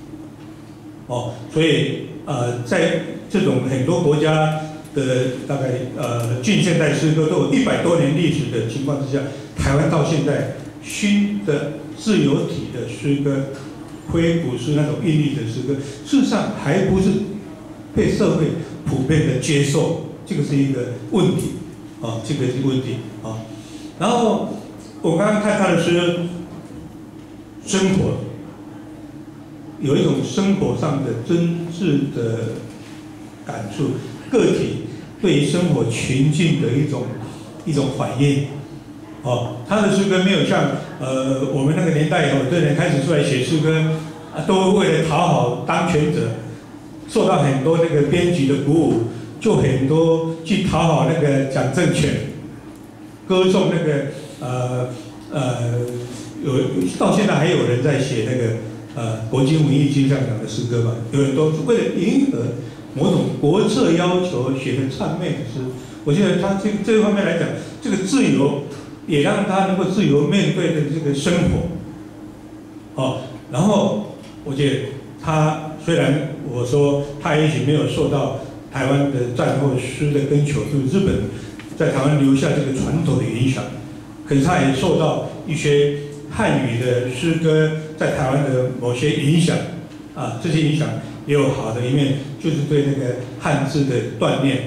所以在这种很多国家的大概近现代诗歌都有100多年历史的情况之下，台湾到现在新的自由体的诗歌。非古诗那种韵律的诗歌，事实上还不是被社会普遍的接受，这个是一个问题，这个是问题然后我刚刚看他的诗，生活有一种生活上的真挚的感触，个体对于生活情境的一种反应。他的诗歌没有像我们那个年代有的人开始出来写诗歌，都为了讨好当权者，受到很多那个编辑的鼓舞，就很多去讨好那个蒋正权，歌颂那个到现在还有人在写那个国际文艺金像奖的诗歌嘛，有很多是为了迎合某种国策要求写的谄媚的诗。我觉得他这方面来讲，这个自由。也让他能够自由面对的这个生活，然后我觉得他虽然我说他也许没有受到台湾的战后诗的跟求，就是日本在台湾留下这个传统的影响，可是他也受到一些汉语的诗歌在台湾的某些影响啊，这些影响也有好的一面，就是对那个汉字的锻炼。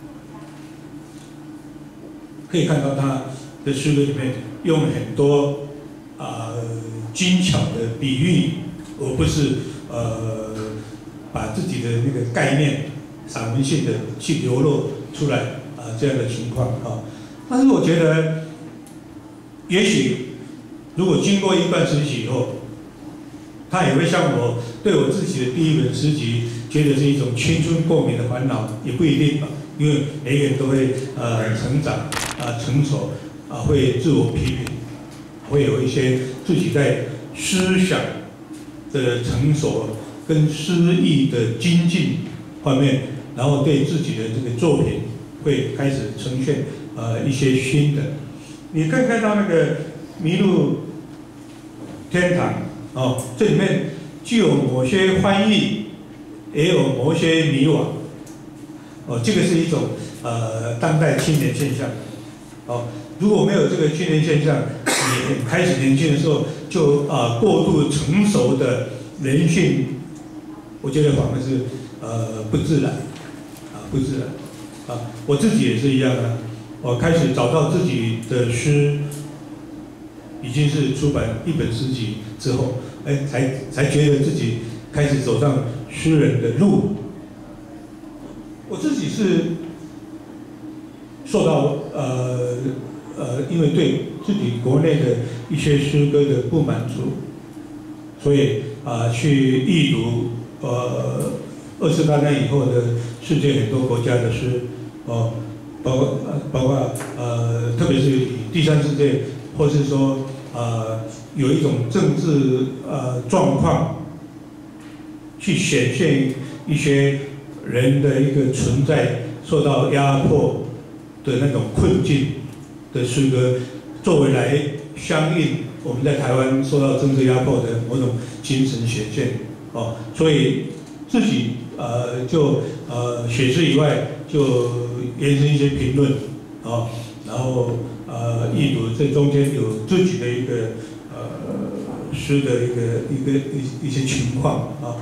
可以看到他的诗歌里面用了很多精巧的比喻，而不是把自己的那个概念散文性的去流露出来这样的情况啊。但是我觉得，也许如果经过一段时期以后，他也会像我对我自己的第一本诗集，觉得是一种青春过敏的烦恼，也不一定吧。因为每个人都会成长成熟会自我批评，会有一些自己在思想的成熟跟诗意的精进方面，然后对自己的这个作品会开始呈现一些新的。你可以看到那个《迷路天堂》哦，这里面既有某些欢愉，也有某些迷惘。哦，这个是一种当代青年现象。哦，如果没有这个青年现象，你开始年轻的时候就过度成熟的人性，我觉得反而是不自然，不自然。我自己也是一样啊。我开始找到自己的诗，已经是出版一本诗集之后，才觉得自己开始走上诗人的路。我自己是受到因为对自己国内的一些诗歌的不满足，所以去译读2次大战以后的世界很多国家的诗，包括特别是以第三世界，或是说有一种政治状况，去显现一些人的一个存在受到压迫的那种困境的诗歌，作为来相应我们在台湾受到政治压迫的某种精神显现。所以自己就写诗以外，就延伸一些评论，然后译读这中间有自己的一个诗的一些情况啊。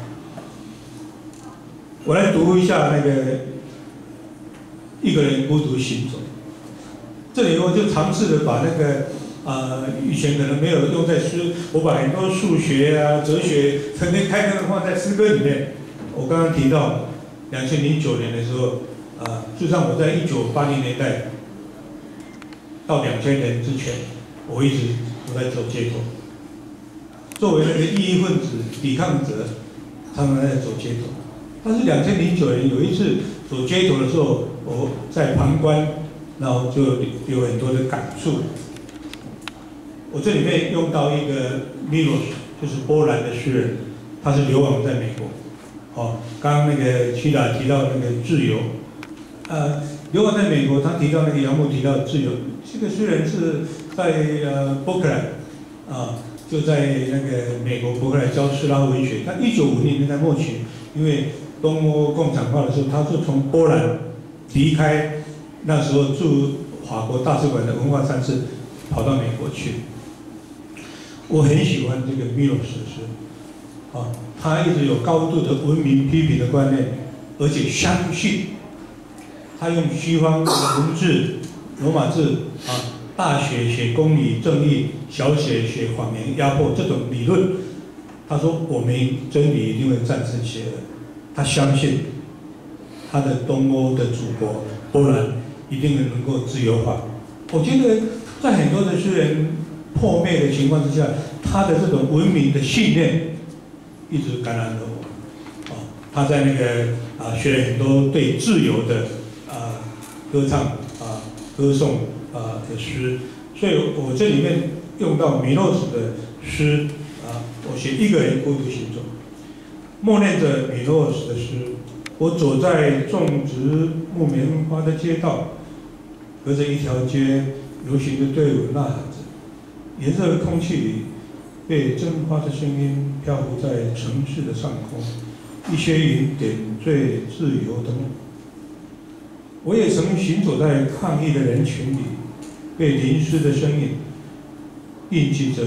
我来读一下那个一个人孤独行走。这里我就尝试的把那个以前可能没有用在诗，我把很多数学哲学曾经开课放在诗歌里面。我刚刚提到2009年的时候，事实上我在1980年代到2000年之前，我一直都在走街头。作为那个异议分子、抵抗者，常常在走街头。但是2009年有一次走街头的时候，我在旁观，然后就有很多的感触。我这里面用到一个 Miloš， 就是波兰的诗人，他是流亡在美国。刚刚那个齐达提到那个自由，流亡在美国，他提到那个杨牧提到自由，这个诗人是在伯克莱，就在那个美国伯克莱教斯拉夫文学。他1950年代末期，因为东欧共产化的时候，他是从波兰离开，那时候驻法国大使馆的文化山室，跑到美国去。我很喜欢这个米洛斯的诗，他一直有高度的文明批评的观念，而且相信他用西方的文字、罗马字大写公理正义，小写谎言压迫这种理论。他说我们真理一定会战胜邪恶。他相信他的东欧的祖国波兰一定能够自由化。我觉得在很多的诗人破灭的情况之下，他的这种文明的信念一直感染了我。他在那个学了很多对自由的歌唱歌颂的诗，所以我这里面用到米洛斯的诗我写一个人孤独行走。默念着米洛斯的诗，我走在种植木棉花的街道，隔着一条街，游行的队伍呐喊着，炎热的空气里，被蒸发的声音漂浮在城市的上空，一些云点缀自由的梦。我也曾行走在抗议的人群里，被淋湿的身影印记着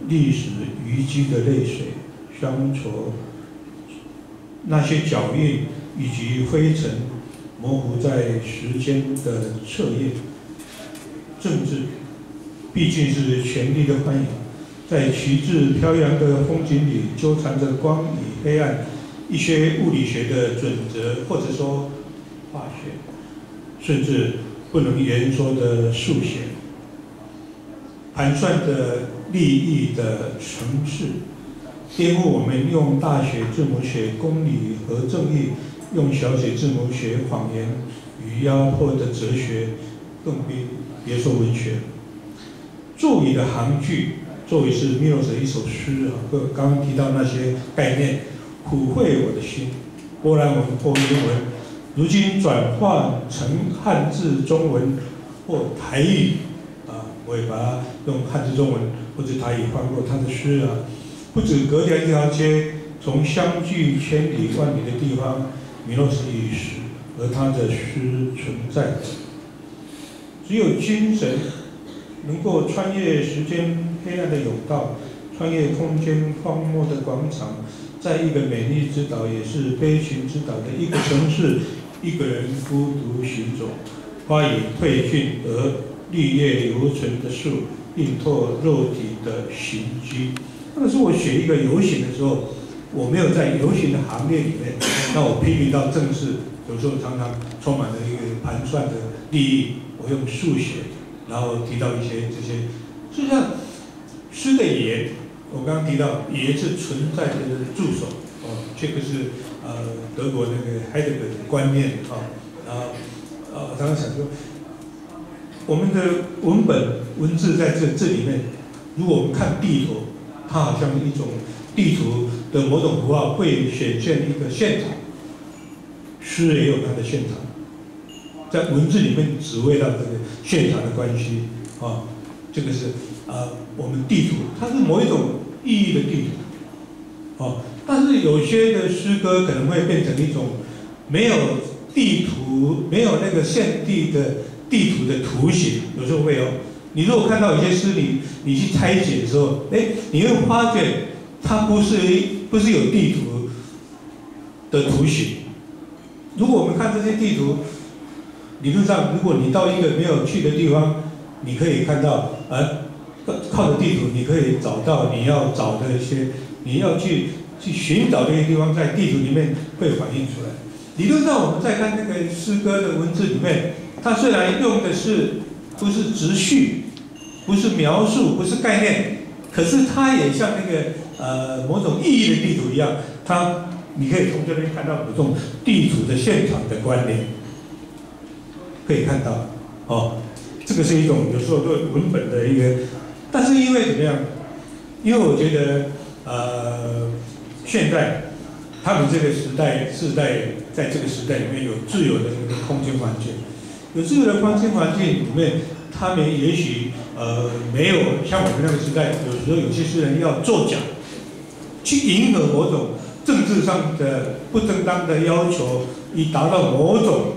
历史淤积的泪水、乡愁，那些脚印以及灰尘模糊在时间的彻夜。政治毕竟是权力的欢迎，在旗帜飘扬的风景里纠缠着光与黑暗，一些物理学的准则，或者说化学，甚至不能言说的数学，盘算着利益的城市，颠覆我们用大写字母写公理和正义，用小写字母写谎言与压迫的哲学，更别说文学。咒语的行句，咒语是米洛斯的一首诗啊，刚刚提到那些概念，苦会我的心。波兰文或英文，如今转换成汉字中文或台语啊，我也把它用汉字中文或者台语翻过他的诗啊。不止隔着一条街，从相距千里万里的地方，米洛斯已死，而他的诗存在。只有精神能够穿越时间黑暗的甬道，穿越空间荒漠的广场，在一个美丽之岛，也是悲情之岛的一个城市，一个人孤独行走，花已褪尽，而绿叶犹存的树，映透肉体的行迹。那个时候我写一个游行的时候，我没有在游行的行列里面，那我批评到政治，有时候常常充满了一个盘算的利益，我用数学，然后提到一些这些，实际上诗的语言，我刚刚提到语言是存在的助手，这个是德国那个海德格的观念然后我常常想说，我们的文本文字在这里面，如果我们看地图，它好像一种地图的某种符号会显现一个现场，诗也有它的现场，在文字里面只为到这个现场的关系这个是我们地图，它是某一种意义的地图但是有些的诗歌可能会变成一种没有地图、没有那个现地的地图的图形，有时候会你如果看到有些诗你去拆解的时候，你会发觉它不是有地图的图形。如果我们看这些地图，理论上，如果你到一个没有去的地方，你可以看到靠着地图，你可以找到你要找的一些，你要去寻找这些地方，在地图里面会反映出来。理论上，我们在看那个诗歌的文字里面，它虽然用的不是直叙，不是描述，不是概念，可是它也像那个某种意义的地图一样，你可以从这边看到某种地图的现场的关联，可以看到这个是一种有时候对文本的一个，但是因为怎么样？因为我觉得现在他们这个世代在这个时代里面有自由的这个空间环境，有自由的空间环境里面，他们也许没有像我们那个时代，有时候有些诗人要作假，去迎合某种政治上的不正当的要求，以达到某种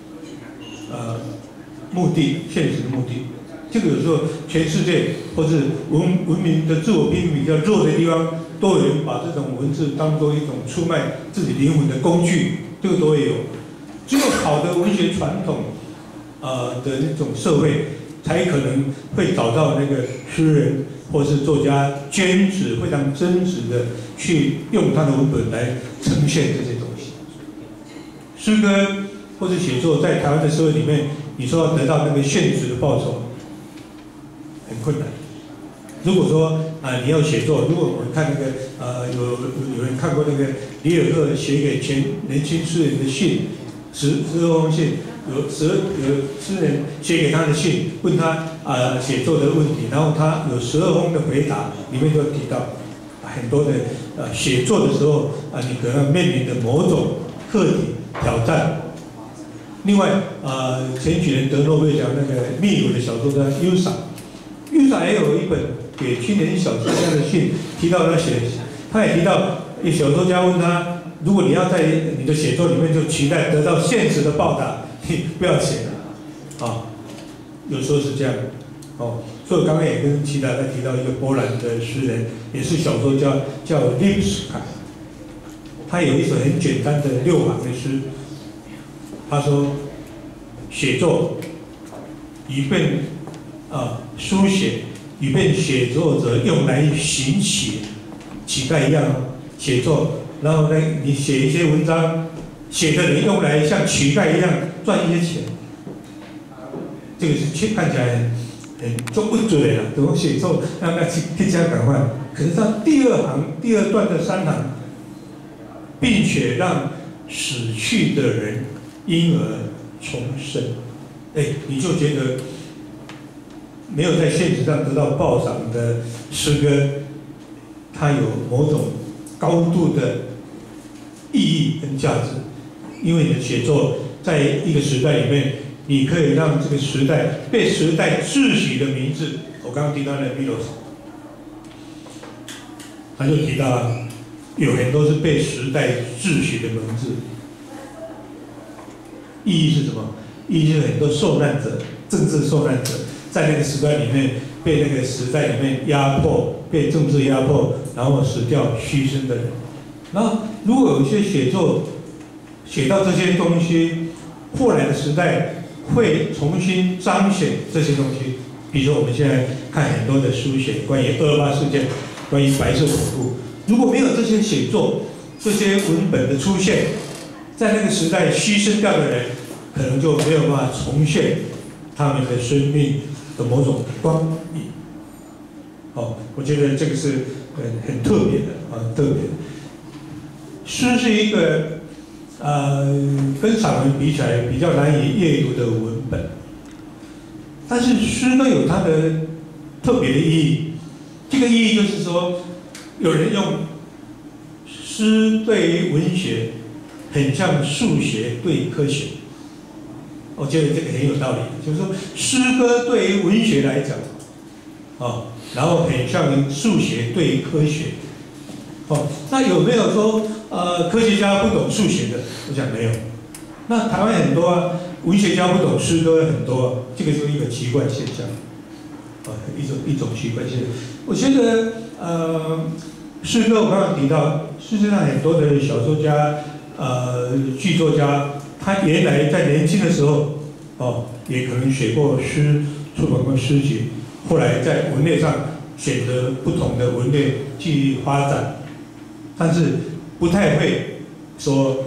目的，现实的目的。这个有时候全世界或是文明的自我批评比较弱的地方，都有人把这种文字当作一种出卖自己灵魂的工具，这个都会有。只有好的文学传统的那种社会，才可能会找到那个诗人或是作家坚持非常真实的去用他的文本来呈现这些东西。诗歌或者写作在台湾的社会里面，你说要得到那个现实的报酬，很困难。如果说你要写作，如果我们看那个有人看过那个里尔克写给年轻诗人的信，12封信，有诗人写给他的信，问他写作的问题，然后他有12封的回答，里面都提到很多的写作的时候你可能面临的某种课题挑战。另外前几年得诺贝尔奖那个秘鲁的小说家尤萨也有一本给青年小说家的信，提到他也提到一小说家问他，如果你要在你的写作里面就期待得到现实的报答，你不要写了有时候是这样， 哦，所以我刚刚也跟齐达在提到一个波兰的诗人，也是小说家，叫 Lipska， 他有一首很简单的6行的诗，他说：写作以便书写以便写作者用来行乞丐一样写作，然后呢，你写一些文章，写的人用来像乞丐一样赚一些钱。这个是看起来很做不准了，怎么写作让他去加赶快？可是到第2行第2段的3行，并且让死去的人因而重生，你就觉得没有在现实上得到报赏的诗歌，它有某种高度的意义跟价值，因为你的写作在一个时代里面，你可以让这个时代被时代秩序的名字，我刚刚提到的米洛斯，他就提到有很多是被时代秩序的名字，意义是什么？意义是很多受难者，政治受难者，在那个时代里面被那个时代里面压迫，被政治压迫，然后死掉、牺牲的人。然后，如果有一些写作写到这些东西，后来的时代会重新彰显这些东西。比如说，我们现在看很多的书写关于228事件，关于白色恐怖，如果没有这些写作、这些文本的出现，在那个时代牺牲掉的人，可能就没有办法重现他们的生命的某种光影。我觉得这个是很特别的特别的。诗是一个跟散文比起来比较难以阅读的文本，但是诗都有它的特别的意义。这个意义就是说，有人用诗对于文学，很像数学对科学。我觉得这个很有道理，就是说诗歌对于文学来讲，然后很像数学对于科学。那有没有说科学家不懂数学的？我想没有。那台湾很多文学家不懂诗歌很多，这个就是一个奇怪现象，一种奇怪现象。我觉得诗歌我刚刚提到，世界上很多的小说家、剧作家，他原来在年轻的时候，也可能写过诗，出版过诗集，后来在文类上选择不同的文类去发展，但是不太会说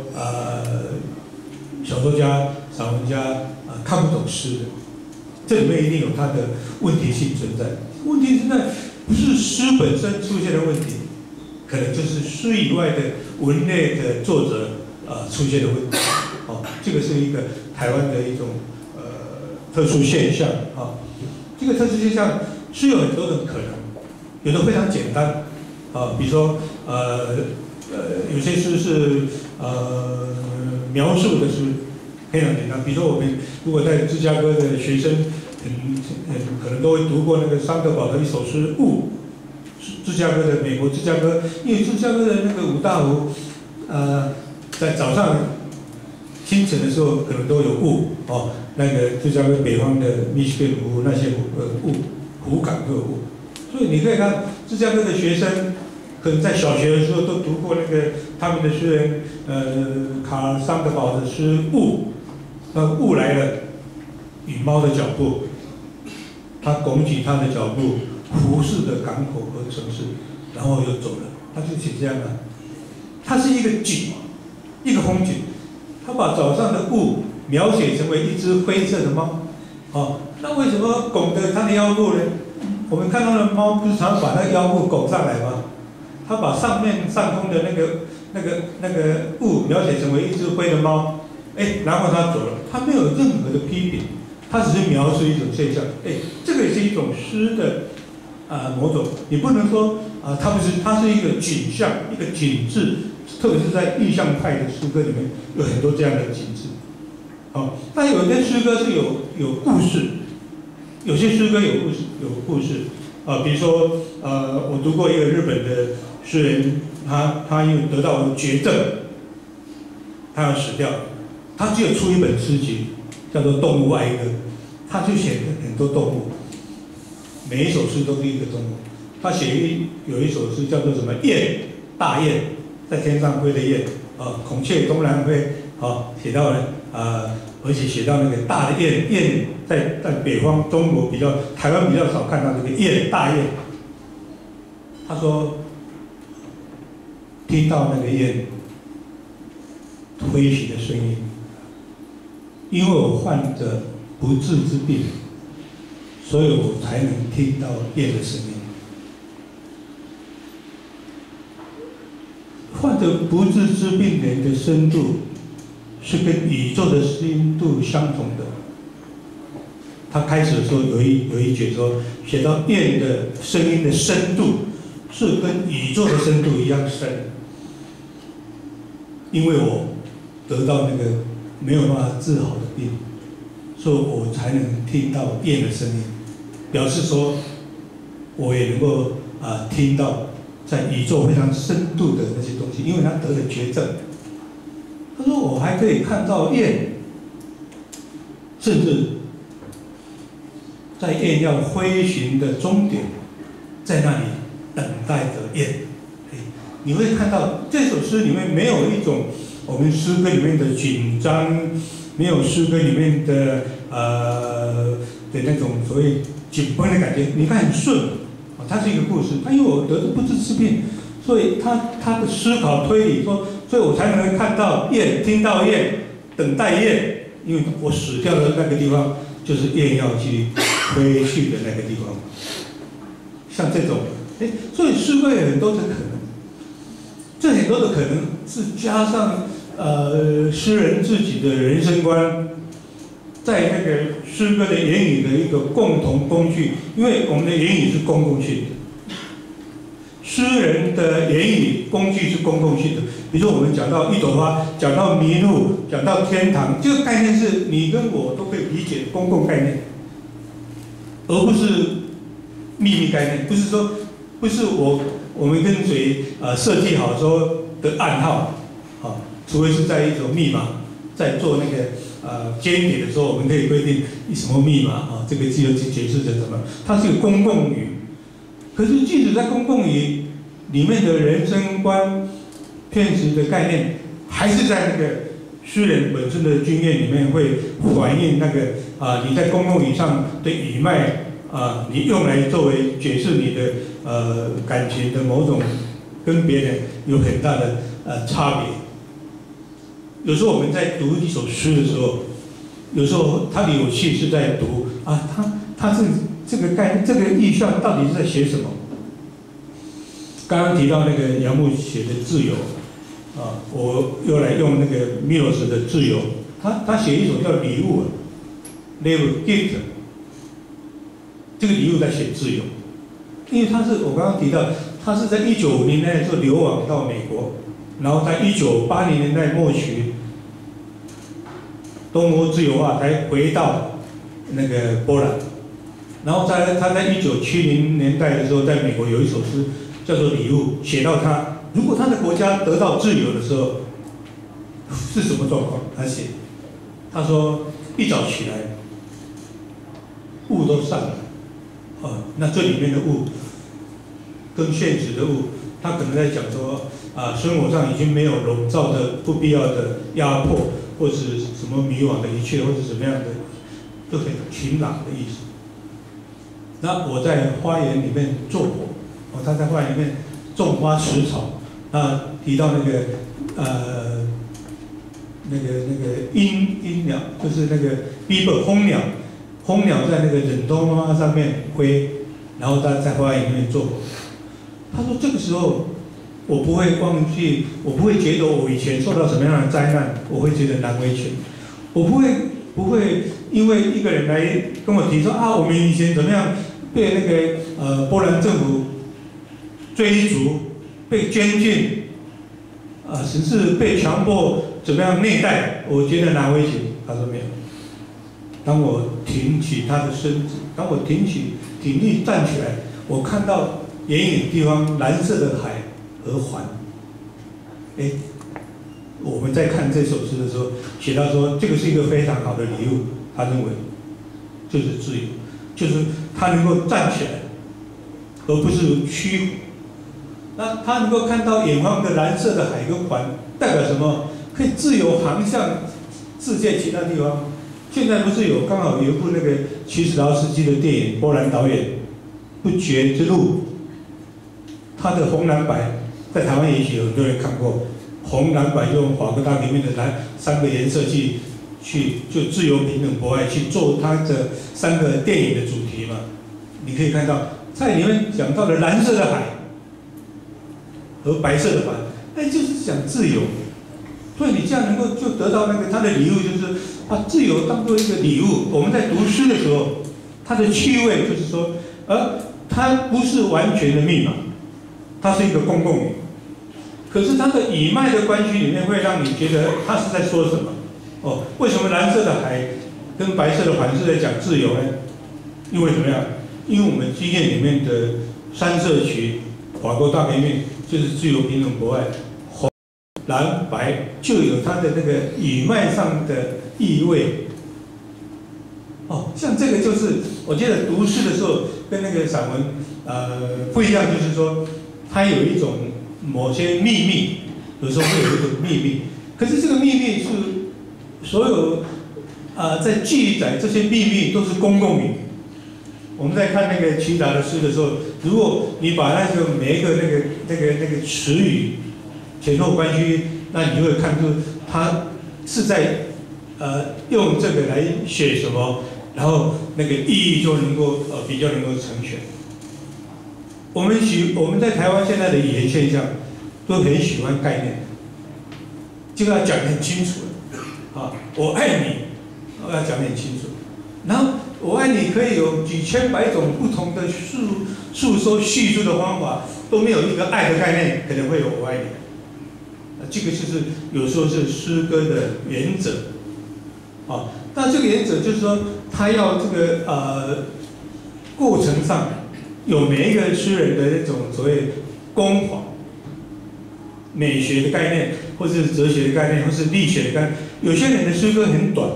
小说家、散文家看不懂诗的，这里面一定有它的问题性存在。问题存在不是诗本身出现的问题，可能就是诗以外的文类的作者出现的问题。这个是一个台湾的一种特殊现象这个特殊现象是有很多种可能，有的非常简单比如说有些诗是描述的诗非常简单，比如说我们如果在芝加哥的学生可能都会读过那个桑德堡的一首诗《雾》，芝加哥的美国芝加哥，因为芝加哥的那个五大湖在早上清晨的时候可能都有雾那个芝加哥北方的密西根湖那些湖港都有雾，所以你可以看芝加哥的学生可能在小学的时候都读过那个他们的诗人卡尔桑德堡的诗《雾》，雾来了，羽猫的脚步，他拱起他的脚步，俯视的港口和城市，然后又走了，他就写这样它是一个景，一个风景。他把早上的雾描写成为一只灰色的猫，那为什么拱着它的腰部呢？我们看到的猫不是常常把那个腰部拱上来吗？他把上空的那个雾描写成为一只灰的猫，然后他走了，他没有任何的批评，他只是描述一种现象，这个也是一种诗的某种，你不能说它是一个景象，一个景致。特别是在意象派的诗歌里面，有很多这样的景致。但有些诗歌是有故事，有些诗歌有故事。比如说我读过一个日本的诗人，他因为得到绝症，他要死掉，他只有出一本诗集，叫做《动物哀歌》，他就写很多动物。 每一首诗都是一个钟头。他有一首诗叫做什么雁，大雁在天上飞的雁，孔雀东南飞，写到了而且写到那个大的雁在北方中国台湾比较少看到这个雁大雁。他说听到那个雁飞行的声音，因为我患着不治之病，所以我才能听到雁的声音。患着不治之病人的深度是跟宇宙的深度相同的。他开始的时候有一节说，写到雁的声音的深度是跟宇宙的深度一样深，因为我得到那个没有办法治好的病，所以我才能听到雁的声音，表示说我也能够听到在宇宙非常深度的那些东西，因为他得了绝症。他说我还可以看到雁，甚至在雁要飞行的终点，在那里等待着雁。你会看到这首诗里面没有一种我们诗歌里面的紧张，没有诗歌里面的那种所谓紧绷的感觉，你看很顺。它是一个故事，因为我得了不治之病，所以他的思考推理说，所以我才能看到雁，听到雁，等待雁，因为我死掉的那个地方就是雁要去飞去的那个地方。像这种，所以诗歌有很多的可能，这很多的可能是加上诗人自己的人生观。在那个诗歌的言语的一个共同工具，因为我们的言语是公共性的，诗人的言语工具是公共性的。比如说我们讲到一朵花，讲到迷路，讲到天堂，这个概念是你跟我都可以理解的公共概念，而不是秘密概念，不是我们跟谁设计好说的暗号，除非是在一种密码在做那个。间谍的时候，我们可以规定什么密码这个就解释成什么？它是一个公共语。可是，即使在公共语里面的人生观、片时的概念，还是在那个诗人本身的经验里面会反映那个你在公共语上的语脉你用来作为解释你的感情的某种跟别人有很大的差别。有时候我们在读一首诗的时候，有时候它的有趣是在读它是这个概念、这个意象到底是在写什么？刚刚提到那个杨牧写的自由，我又来用那个米洛斯的自由，他写一首叫礼物 ，Live Gift， 这个礼物在写自由，因为我刚刚提到，他是在1950年代的时候流亡到美国。然后在1980年代末期，东欧自由化才回到那个波兰。然后他在1970年代的时候，在美国有一首诗叫做《礼物》，写到如果他的国家得到自由的时候是什么状况？他说一早起来，雾都散了，那这里面的雾跟现实的雾，他可能在讲说。生活上已经没有笼罩的不必要的压迫，或是什么迷惘的一切，或是什么样的，都很晴朗的意思。那我在花园里面做火，他在花园里面种花食草，提到那个鹰鸟，就是那个 beaver 蜂鸟在那个忍冬花上面飞，然后他在花园里面做火。他说这个时候。我不会忘记，我不会觉得我以前受到什么样的灾难，我会觉得难为情。我不会因为一个人来跟我提说我们以前怎么样被那个波兰政府追逐、被监禁，甚至被强迫怎么样内带，我觉得难为情。他说没有。当我挺起他的身子，当我挺立站起来，我看到远远地方蓝色的海。和缓，我们在看这首诗的时候，写到说这个是一个非常好的礼物，他认为就是自由，就是他能够站起来， 而不是虚浮。那他能够看到远方的蓝色的海跟环，代表什么？可以自由航向世界其他地方。现在不是刚好有一部那个齐斯劳斯基的电影，波兰导演《不绝之路》，他的红蓝白在台湾也许有很多人看过，红蓝白用法国大革命的3个颜色去就自由平等博爱去做它的3个电影的主题嘛。你可以看到在里面讲到的蓝色的海和白色的环，那就是讲自由。所以你这样能够就得到那个他的礼物，就是把自由当做一个礼物。我们在读诗的时候，它的趣味就是说，它不是完全的密码，它是一个公共语。可是它的语脉的关系里面，会让你觉得它是在说什么？为什么蓝色的海跟白色的环是在讲自由呢？因为怎么样？因为我们经验里面的3色曲，法国大革命就是自由平等博爱。蓝白就有它的那个语脉上的意味。像这个就是我觉得读诗的时候跟那个散文不一样，就是说它有一种某些秘密，有时候会有一种秘密。可是这个秘密是所有在记载这些秘密都是公共语。我们在看那个齐达的诗的时候，如果你把那个每一个那个词语前后关系，那你就会看出他是在用这个来写什么，然后那个意义就能够比较能够成全。我们在台湾现在的语言现象都很喜欢概念，就要讲得很清楚我爱你，我要讲得很清楚。然后我爱你可以有几千百种不同的诉说叙述的方法，都没有一个爱的概念可能会有我爱你。这个就是有时候是诗歌的原则，那这个原则就是说，他要这个过程上有每一个诗人的那种所谓功法、美学的概念，或是哲学的概念，或是力学的概念。有些人的诗歌很短，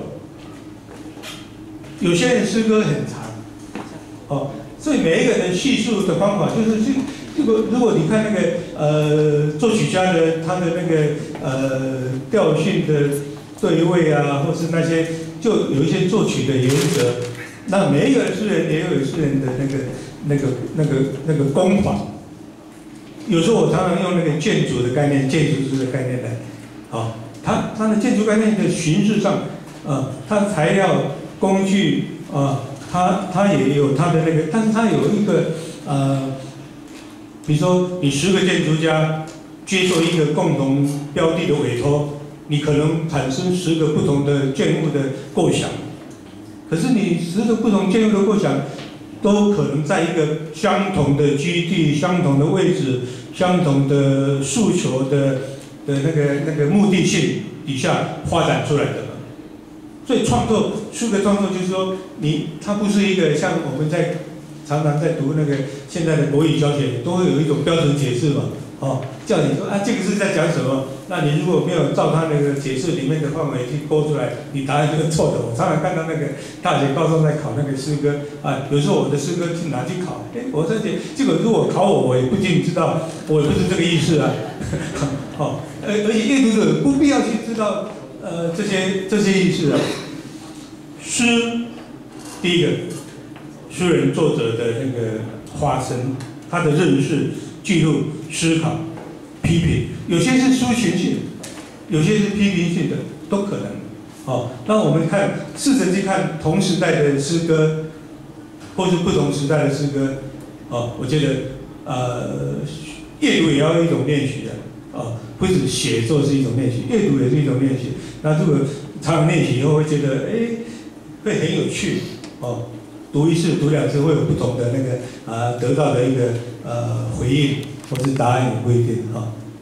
有些人诗歌很长，所以每一个人叙述的方法就是如果你看那个作曲家的他的那个调性的对位啊，或是那些就有一些作曲的原则。那每一个诗人也有诗人的那个功法。有时候我常常用那个建筑的概念、建筑师的概念来，他的建筑概念的形式上，他的材料、工具他也有他的那个，但是他有一个比如说你10个建筑家接受一个共同标的的委托，你可能产生10个不同的建物的构想。可是你10个不同建筑的构想，都可能在一个相同的基地、相同的位置、相同的诉求的那个目的性底下发展出来的嘛。所以诗歌创作就是说，它不是一个像我们常常在读那个现在的国语教学，都会有一种标准解释嘛。叫你说这个是在讲什么？那你如果没有照他那个解释里面的范围去勾出来，你答案就是错的。我常常看到那个大学高中在考那个诗歌有时候我的诗歌去拿去考，我在这个如果考我也不尽知道，我也不是这个意思啊。而且阅读者不必要去知道这些意思啊。诗，第一个，诗人作者的那个发生，他的认识、记录、思考、批评，有些是抒情性，有些是批评性的，都可能。那我们试着去看同时代的诗歌，或是不同时代的诗歌，我觉得阅读也要一种练习的，不止写作是一种练习，阅读也是一种练习。那如果常常练习以后，会觉得会很有趣，读1次、读2次会有不同的那个得到的一个回应或是答案也不一定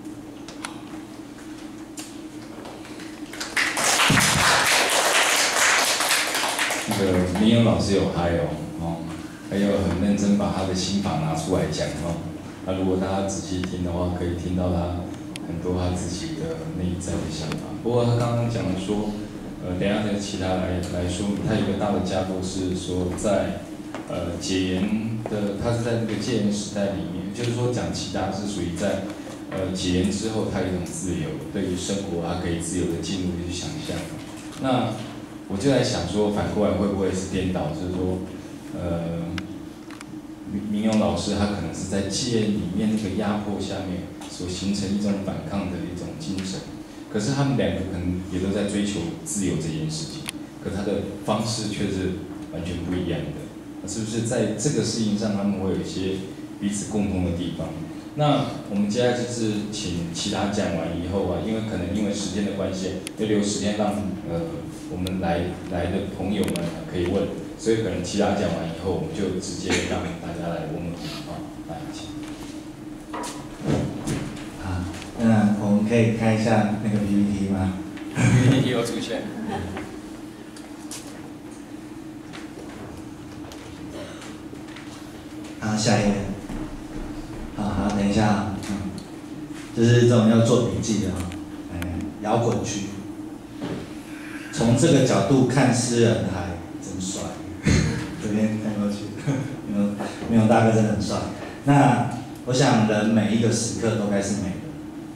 那个林勇老师有嗨还有很认真把他的心法拿出来讲那如果大家仔细听的话，可以听到他很多他自己的内在的想法。不过他刚刚讲说，等一下其他来说，他有一个大的架构是说在解严的，他是在那个戒严时代里面，就是说讲其他是属于在解严之后，他有一种自由，对于生活他可以自由的进入去想象。那我就在想说，反过来会不会是颠倒，就是说，明勇老师他可能是在戒严里面那个压迫下面所形成一种反抗的一种精神，可是他们两个可能也都在追求自由这件事情，可他的方式却是完全不一样的，是不是在这个事情上他们会有一些彼此共通的地方？那我们接下来就是请其他讲完以后啊，因为可能因为时间的关系，要留时间让我们来的朋友们可以问，所以可能其他讲完以后，我们就直接让大家来问问题啊，来请。 好，那我们可以看一下那个 PPT 吗 PPT 又出现。 好，下一页。好，等一下，就是这种要做笔记的哈，摇滚区。从这个角度看诗人还真帅，这边看过去，没有大哥真的很帅。那我想人每一个时刻都该是美的，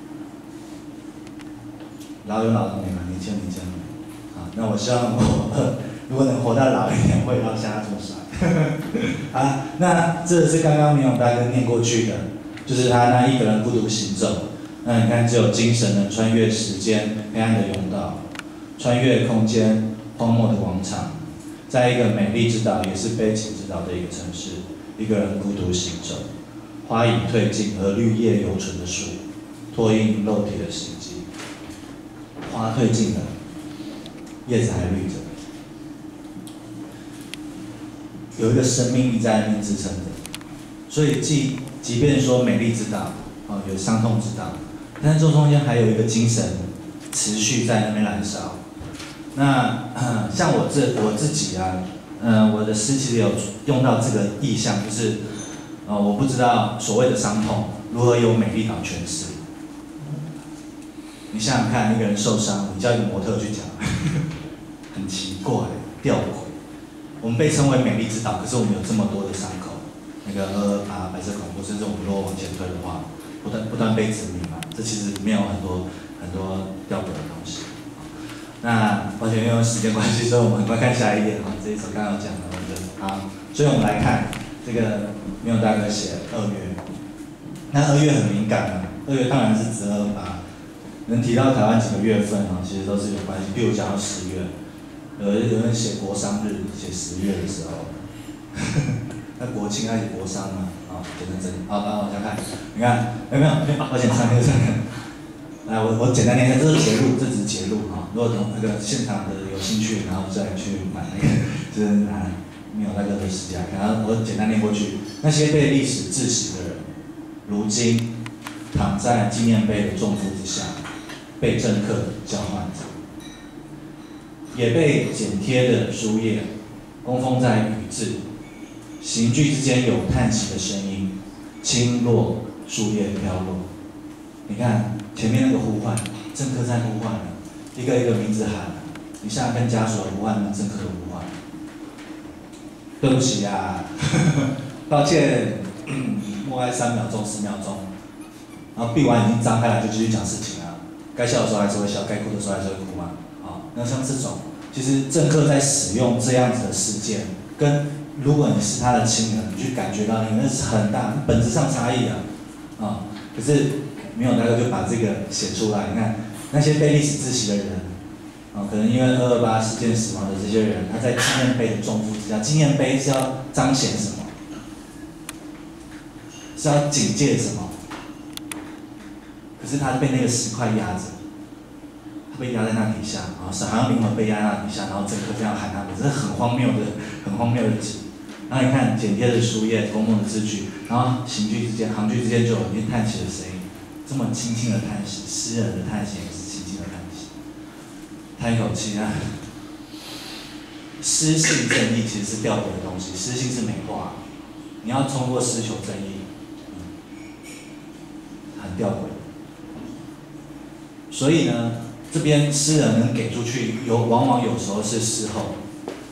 老有老的美嘛，年轻有年轻的美。好，那我希望我如果能活到老一点，会像他这么帅。好，那这是刚刚明勇大哥念过去的，就是他那一个人孤独行走。那你看，只有精神能穿越时间黑暗的甬道，穿越空间荒漠的广场，在一个美丽之岛，也是悲情之岛的一个城市，一个人孤独行走。花影褪尽，而绿叶犹存的树，拓印肉体的痕迹。花褪尽了，叶子还绿着。有一个生命力在那边支撑着，所以即便说美丽之岛，有伤痛之岛，但是这中间还有一个精神持续在那边燃烧。那像我自己啊，我的诗其实有用到这个意象，就是我不知道所谓的伤痛如何由美丽岛诠释。你想想看，一个人受伤，你叫一个模特去讲，很奇怪，吊诡。我们被称为美丽之岛，可是我们有这么多的伤口，那个228白色恐怖，甚至我们如果往前推的话，不断被殖民嘛，这其实没有很多吊诡的东西。那抱歉，因为时间关系，所以我们很快看下一页哈。这一首刚刚讲的，好，所以我们来看这个明勇大哥写2月，那2月很敏感啊，2月当然是指228，能提到台湾几个月份啊，其实都是有关系，比如讲到10月。有人写国殇日，写10月的时候，那国庆还是国殇嘛？简单整理。好，往下看，你看有没有？抱歉，上面。来，我简单念一下，这是节录，这只是节录啊。如果那个现场的有兴趣，然后再去买那个，就是没有那个的时间来看。然后我简单念过去，那些被历史窒息的人，如今躺在纪念碑的重负之下，被政客交换着。也被剪贴的书页供奉在语字，行句之间有叹息的声音，轻落树叶飘落。你看前面那个呼唤，政客在呼唤了，一个一个名字喊，你像跟家属的呼唤，政客的呼唤。对不起啊，抱歉，默哀3秒钟、10秒钟，然后闭完已经张开来就继续讲事情啊。该笑的时候还是会笑，该哭的时候还是会哭嘛。那像这种，其实政客在使用这样子的事件，跟如果你是他的亲人，你去感觉到那是很大本质上差异啊。可是明勇大哥就把这个写出来，你看那些被历史窒息的人，可能因为228事件死亡的这些人，他在纪念碑的重负之下，纪念碑是要彰显什么？是要警戒什么？可是他被那个石块压着。被压在那底下，好像灵魂被压在那底下，然后政客这样喊他们，这是很荒谬的景。然后你看剪贴的书页、公共的字句，然后行句之间就有一叹息的声音，这么轻轻的叹息，诗人的叹息也是轻轻的叹息，叹一口气啊。诗性正义其实是吊诡的东西，诗性是美化，你要通过诗求正义，很吊诡。所以呢，这边诗人能给出去，往往有时候是事后，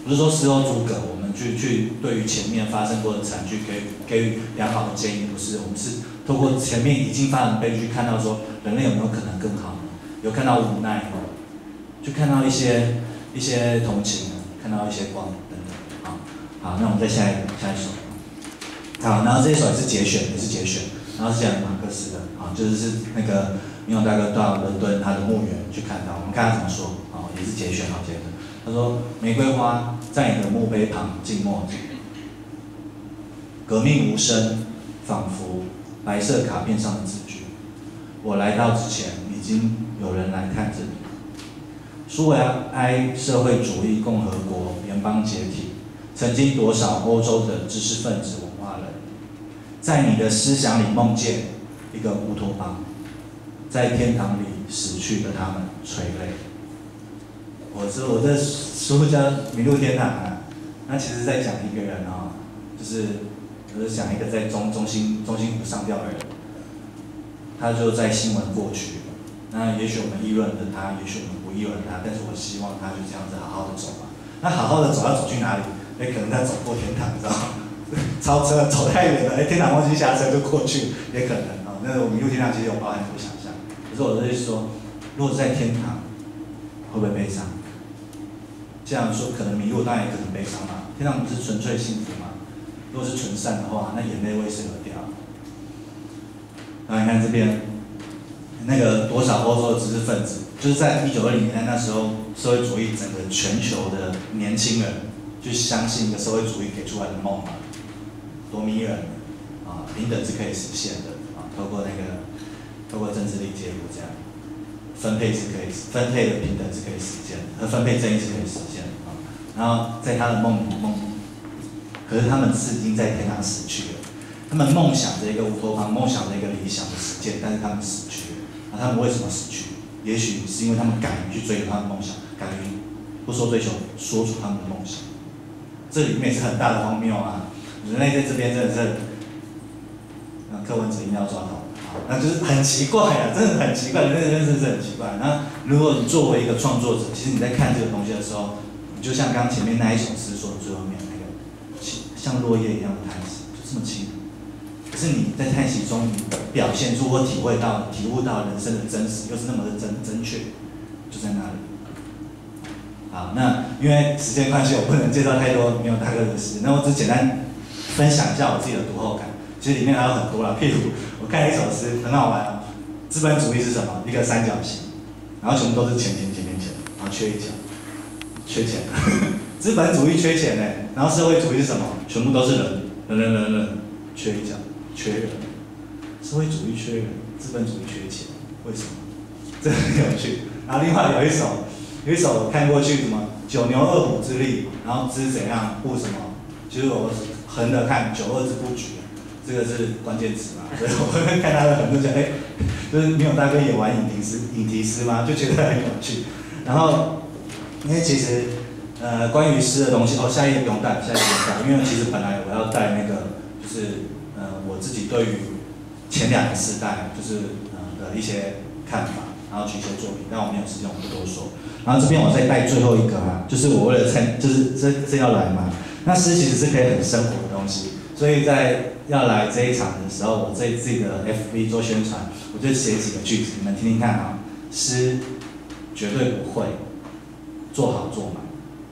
不是说事后诸葛，我们去对于前面发生过的惨剧给予良好的建议，不是，我们是透过前面已经发生的悲剧，看到说人类有没有可能更好呢？有看到无奈，就看到一些同情，看到一些光等等。好，那我们再下一首。好，然后这一首也是节选，然后是讲马克思的，就是那个明勇大哥到伦敦他的墓园去看到，我们看他怎么说，也是节选节的。他说：“玫瑰花在你的墓碑旁静默着，革命无声，仿佛白色卡片上的字句。我来到之前，已经有人来看着你。苏维埃社会主义共和国联邦解体，曾经多少欧洲的知识分子文化人，在你的思想里梦见一个乌托邦，在天堂里死去的他们垂泪。”我这书叫《迷路天堂》啊，那其实在讲一个人就是讲一个在中心湖上吊的人，他就在新闻过去。那也许我们议论的他，也许我们不议论他，但是我希望他就这样子好好的走吧。那好好的走要走去哪里？可能他走过天堂，你知道吗？超车走太远了，天堂忘记下车就过去，也可能啊。那我迷路天堂其实有包含很多想象。可是我的意思说，如果在天堂，会不会悲伤？这样说可能迷路，当然也可能悲伤嘛。天堂不是纯粹幸福吗？如果是纯善的话，那眼泪会是流掉。然后你看这边，那个多少欧洲的知识分子，就是在1920年代那时候，社会主义整个全球的年轻人，去相信一个社会主义给出来的梦嘛，多迷人啊！平等是可以实现的啊，透过政治力介入这样。分配的平等是可以实现的，和分配正义是可以实现的啊。然后在他的梦，可是他们是已经在天堂死去了。他们梦想着一个乌托邦，梦想着一个理想的实践，但是他们死去了。那他们为什么死去？也许是因为他们敢于去追求他们的梦想，敢于不说追求，说出他们的梦想。这里面也是很大的荒谬啊！人类在这边真的是，柯文哲一定要抓到。那就是很奇怪啊，真的很奇怪，那件事是很奇怪。那如果你作为一个创作者，其实你在看这个东西的时候，你就像刚前面那一首诗说的最后面那个，像落叶一样的叹息，就这么轻。可是你在叹息中，你表现出或体悟到人生的真实，又是那么的真确，就在那里。好，那因为时间关系，我不能介绍太多没有大哥的诗，那我只简单分享一下我自己的读后感。其实里面还有很多啦，譬如我看一首诗很好玩啊，资本主义是什么？一个三角形，然后全部都是钱，然后缺一角，缺钱。资本主义缺钱呢，然后社会主义是什么？全部都是人，缺一角，缺人。社会主义缺人，资本主义缺钱，为什么？这很有趣。然后另外有一首看过去什么九牛二虎之力，然后知怎样不什么，就是我横的看九二之不举。这个是关键词嘛，所以我会看他的很多讲，就是没有大哥也玩引题诗吗？就觉得很有趣。然后，因为其实关于诗的东西，下一页不用带，因为其实本来我要带那个，就是我自己对于前两个世代就是的一些看法，然后举一些作品，但我没有时间，我不多说。然后这边我再带最后一个啊，就是我为了就是这要来嘛，那诗其实是可以很生活的东西，所以在要来这一场的时候，我在自己的 FB 做宣传，我就写几个句子，你们听听看啊。诗绝对不会做好做满，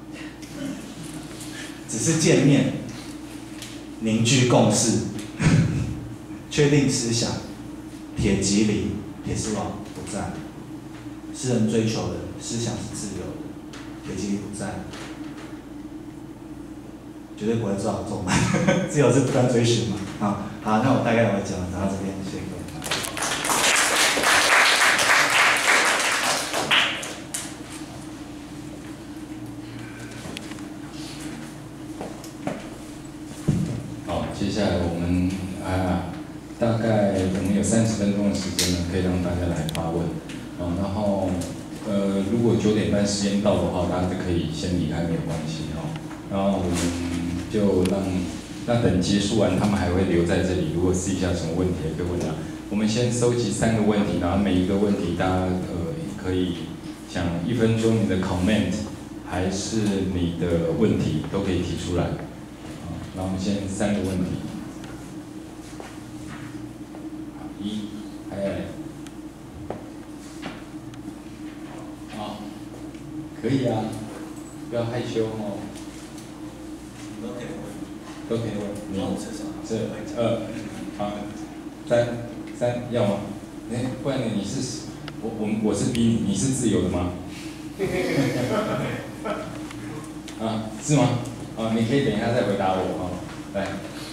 只是见面凝聚共识，确定思想，铁蒺藜铁丝网不在。诗人追求的思想是自由的，铁蒺藜不在。绝对不会做好做满，自由是不断追寻嘛。好，那我大概我讲到这边，谢谢各位。 好，接下来我们大概我们有30分钟的时间呢，可以让大家来发问。然后如果9点半时间到的话，大家就可以先离开，没有关系哈。然后我们就那等结束完，他们还会留在这里。如果私底下什么问题也可以问啊。我们先收集3个问题，然后每一个问题大家可以讲1分钟你的 comment， 还是你的问题都可以提出来。好，那我们先3个问题。1，还有嘞。好，可以啊，不要害羞哦。 都可以问。 都可以问。你这2，好，3，要吗？不然你是我是逼你，你是自由的吗？啊，是吗？啊，你可以等一下再回答我啊。来。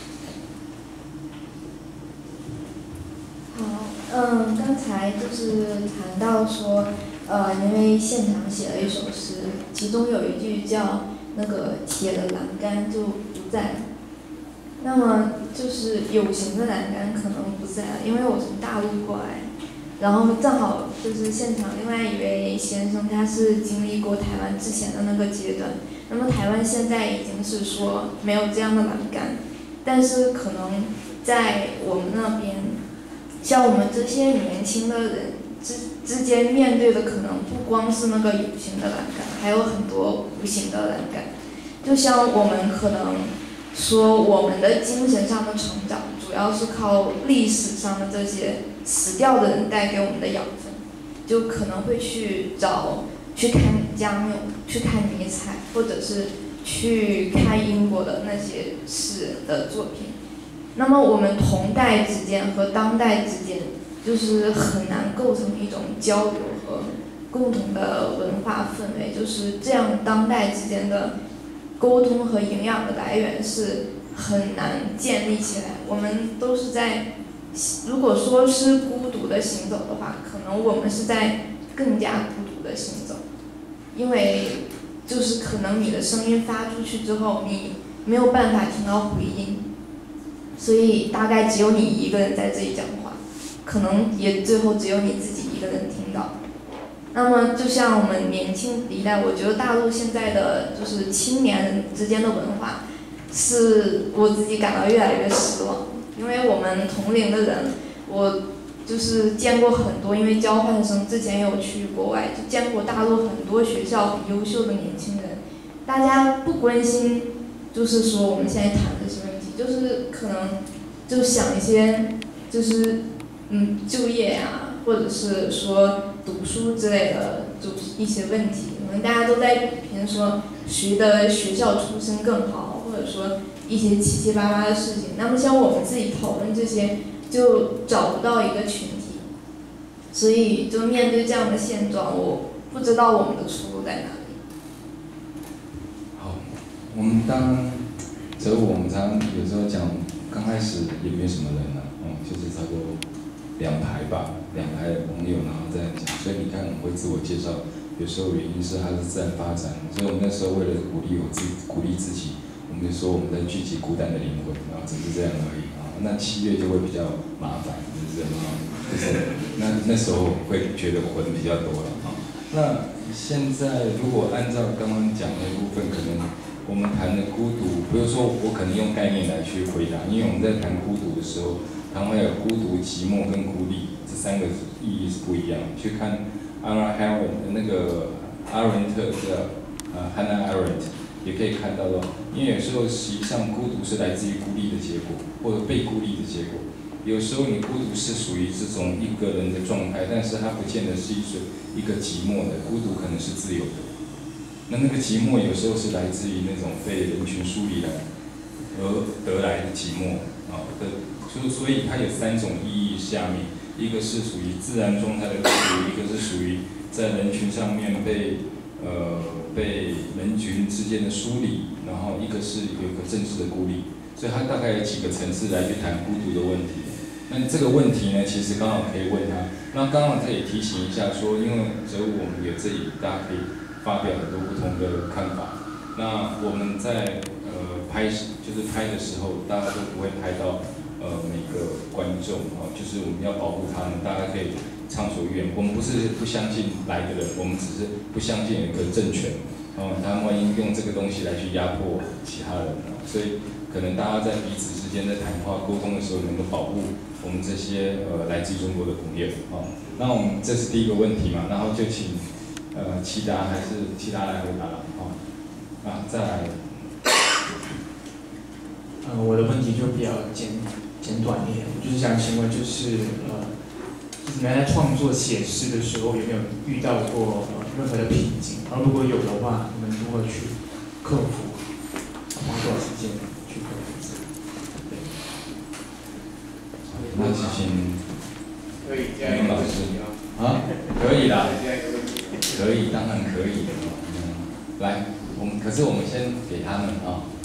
好，刚才就是谈到说，因为现场写了一首诗，其中有一句叫那个铁的栏杆就不在了。那么就是有形的栏杆可能不在了，因为我从大陆过来，然后正好就是现场另外一位先生，他是经历过台湾之前的那个阶段。那么台湾现在已经是说没有这样的栏杆，但是可能在我们那边，像我们这些年轻的人之间面对的可能不光是那个有形的栏杆，还有很多无形的栏杆。就像我们可能说我们的精神上的成长，主要是靠历史上的这些死掉的人带给我们的养分，就可能会去看加缪，去看尼采，或者是去看英国的那些诗人的作品。那么我们同代之间和当代之间，就是很难构成一种交流和共同的文化氛围，就是这样当代之间的沟通和营养的来源是很难建立起来。我们都是在，如果说是孤独的行走的话，可能我们是在更加孤独的行走，因为就是可能你的声音发出去之后，你没有办法听到回音，所以大概只有你一个人在这里讲话，可能也最后只有你自己一个人听到。那么就像我们年轻一代，我觉得大陆现在的就是青年人之间的文化，是我自己感到越来越失望。因为我们同龄的人，我就是见过很多，因为交换生之前有去国外，就见过大陆很多学校很优秀的年轻人，大家不关心，就是说我们现在谈这些问题，就是可能就想一些就是就业呀，或者是说读书之类的，就一些问题，可能大家都在比拼说谁的学校出身更好，或者说一些七七八八的事情。那么像我们自己讨论这些，就找不到一个群体，所以就面对这样的现状，我不知道我们的出路在哪里。 好，我们我们常有时候讲，刚开始也没什么人啊，就是差不多2排吧，2排的朋友，然后再讲。所以你看，我们会自我介绍，有时候原因是它是自然发展。所以我们那时候为了鼓励自己，我们就说我们在聚集孤单的灵魂，然后只是这样而已啊。那7月就会比较麻烦，就是那时候会觉得魂比较多了啊。那现在如果按照刚刚讲的部分，可能我们谈的孤独，比如说我可能用概念来去回答，因为我们在谈孤独的时候，常会有孤独、寂寞跟孤立这3个意义是不一样。去看Hannah Arendt 的那个阿伦特的Hannah Arendt， 也可以看到的。因为有时候实际上孤独是来自于孤立的结果，或者被孤立的结果。有时候你孤独是属于这种一个人的状态，但是它不见得是一个寂寞的，孤独可能是自由的。那个寂寞有时候是来自于那种被人群疏离来而得来的寂寞所以它有3种意义下面，一个是属于自然状态的孤独，一个是属于在人群上面被人群之间的疏离，然后一个是有个政治的孤立，所以它大概有几个层次来去谈孤独的问题。那这个问题呢，其实刚好可以问他。那刚好他也提醒一下说，因为择物我们有这里，大家可以发表很多不同的看法。那我们在拍的时候，大家都不会拍到每个观众就是我们要保护他们，大家可以畅所欲言。我们不是不相信来的人，我们只是不相信有一个政权他们万一用这个东西来去压迫其他人所以可能大家在彼此之间在谈话沟通的时候，能够保护我们这些来自中国的朋友那我们这是第一个问题嘛，然后就请齐达还是齐达来回答了再来。 我的问题就比较简短一点，我就是想请问，就是你们在创作写诗的时候，有没有遇到过任何的瓶颈？然后如果有的话，你们如何去克服？花多少时间去克服？ 那请可以林老师可以啦，可以，当然可以。来，可是我们先给他们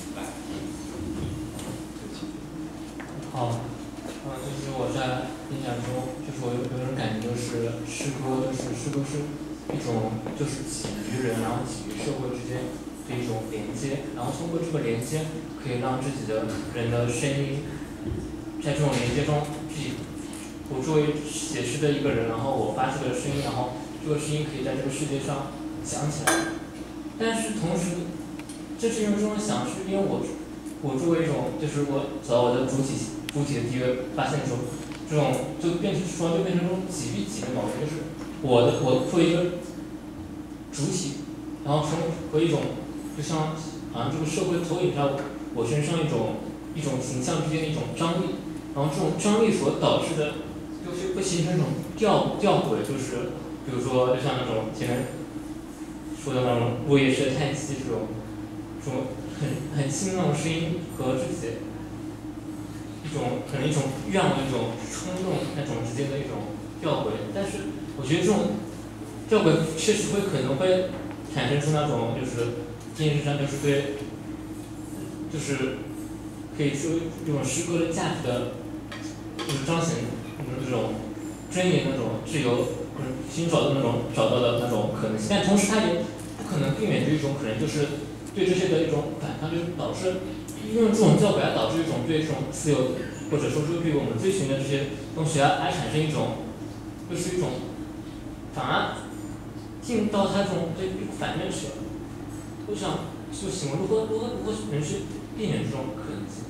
好，就是我在印象中，就是我有种感觉，就是诗歌是一种就是给予人，然后给予社会之间的一种连接，然后通过这个连接，可以让自己的人的声音，在这种连接中，我作为写诗的一个人，然后我发出的声音，然后这个声音可以在这个世界上响起来。但是同时，这是因为这种想，是因为我作为一种，就是我走到我的主体的地位发现的时候，这种就变成这种己与己的矛盾，就是我作为一个主体，然后和一种就像好像这个社会投影在我身上一种形象之间的一种张力，然后这种张力所导致的，就是会形成一种吊诡，就是比如说就像那种前面说的那种落叶式的叹息，这种很轻那种声音和自己可能一种愿望、一种冲动那种之间的一种吊诡，但是我觉得这种吊诡确实可能会产生出那种就是精神上就是对，就是可以说这种诗歌的价值的，就是彰显这种尊严、那种自由，寻找的找到的那种可能性，但同时它也不可能避免这一种可能就是对这些的一种反抗，就是导致因为这种吊诡导致一种对这种自由，或者说是对我们追寻的这些东西而产生一种，就是一种反而进入到它这种反面去了。我想就请问如何能去避免这种可能性？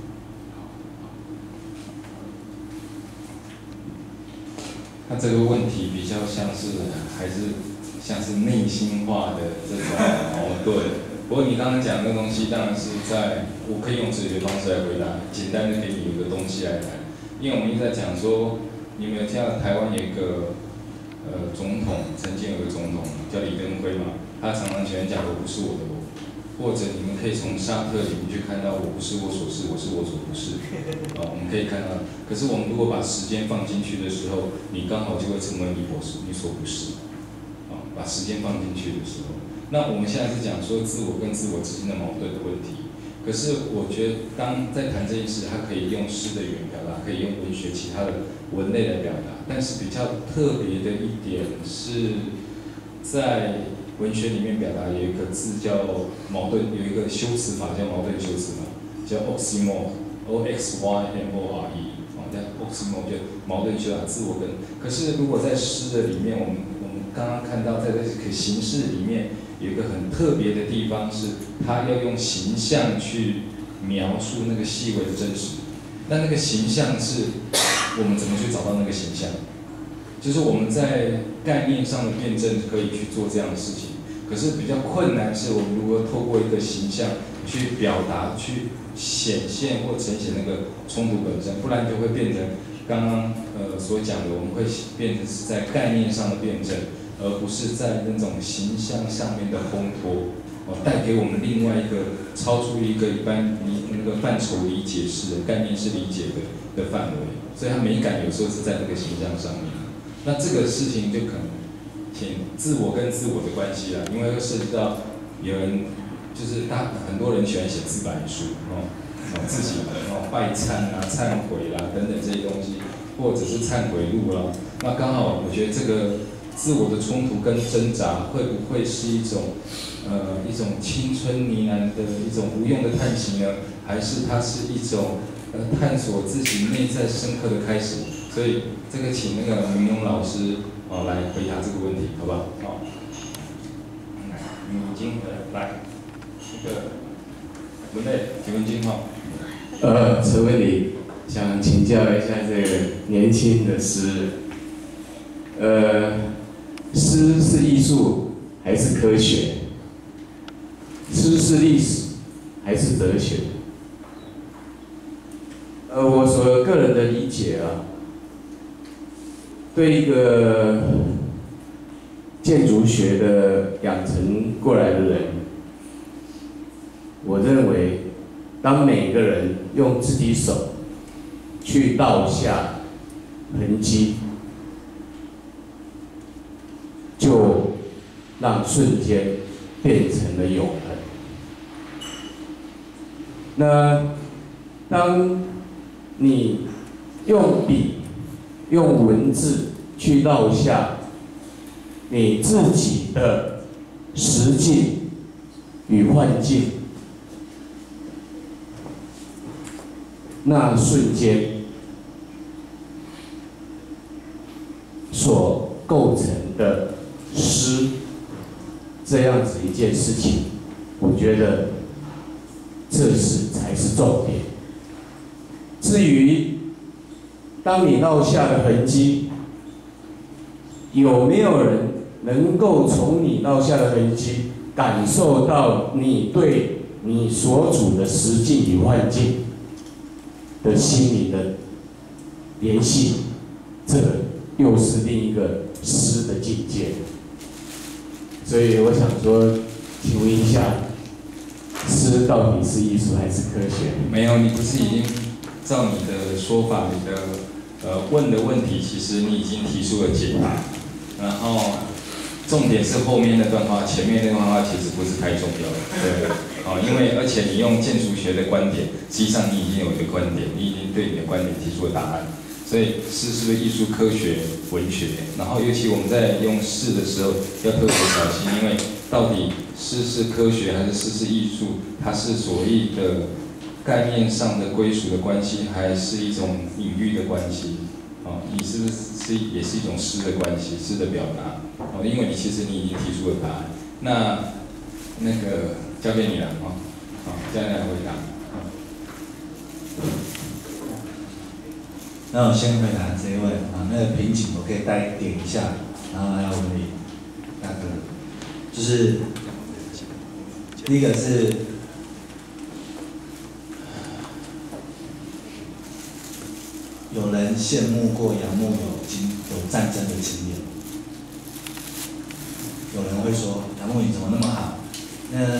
他这个问题比较还是像是内心化的这种矛盾。不过你刚刚讲的东西，当然是我可以用哲学方式来回答，简单的给你一个东西来谈。因为我们一直在讲说，你们有听到台湾有一个总统，曾经有个总统叫李登辉嘛，他常常喜欢讲我不是我的我，或者你们可以从沙特里面去看到我不是我所是，我是我所不是。我们可以看到，可是我们如果把时间放进去的时候，你刚好就会成为你所不是。把时间放进去的时候。那我们现在是讲说自我跟自我之间的矛盾的问题，可是我觉得当在谈这件事，它可以用诗的语言表达，可以用文学其他的文类来表达，但是比较特别的一点是，在文学里面表达有一个字叫矛盾，有一个修辞法叫矛盾修辞法，叫 oxymoron，O-X-Y-M-O-R-E， 叫 oxymoron， 就矛盾修辞，自我跟。可是如果在诗的里面，我们刚刚看到在这个形式里面有一个很特别的地方，是它要用形象去描述那个细微的真实。那个形象是我们怎么去找到那个形象？就是我们在概念上的辩证可以去做这样的事情，可是比较困难是我们如何透过一个形象去表达、去显现或呈现那个冲突本身，不然就会变成刚刚所讲的，我们会变成是在概念上的辩证，而不是在那种形象上面的烘托，带给我们另外一个超出一个一般那个范畴理解式的概念式理解的范围，所以它美感有时候是在那个形象上面。那这个事情就可能请自我跟自我的关系啦，因为会涉及到有人就是很多人喜欢写自白书自己拜忏啊、忏悔啦等等这些东西，或者是忏悔录啦。那刚好我觉得这个自我的冲突跟挣扎，会不会是一种青春呢喃的一种无用的叹息呢？还是它是一种探索自己内在深刻的开始？所以这个请那个明勇老师来回答这个问题，好不好？好，已经来这个文类提问金陈文礼想请教一下这个年轻的诗人，诗是艺术， 还是科学？诗是历史还是哲学？我所个人的理解啊，对一个建筑学的养成过来的人，我认为，当每个人用自己手去烙下痕迹，就让瞬间变成了永恒。那当你用笔、用文字去烙下你自己的实境与幻境，那瞬间所构成的诗，这样子一件事情，我觉得这才是重点。至于当你烙下的痕迹，有没有人能够从你烙下的痕迹感受到你对你所处的实境与幻境的心理的联系，这又是另一个诗的境界。所以我想说，请问一下，诗到底是艺术还是科学？ 没有，你不是已经照你的说法，你的问的问题，其实你已经提出了解答，然后重点是后面那段话，前面那段话其实不是太重要的，对，因为而且你用建筑学的观点，实际上你已经有一个观点，你已经对你的观点提出了答案。所以诗是不是艺术、科学、文学？然后尤其我们在用诗的时候要特别小心，因为到底诗是科学还是诗是艺术？它是所谓的概念上的归属的关系，还是一种隐喻的关系？你是不是也是一种诗的关系、诗的表达？因为其实你已经提出了答案。那个交给你了交给你来回答。 那我先回答这一位那个瓶颈我可以带点一下，然后还有文理大哥，就是第一个是有人羡慕过仰慕有战争的经验，有人会说仰慕你怎么那么好？那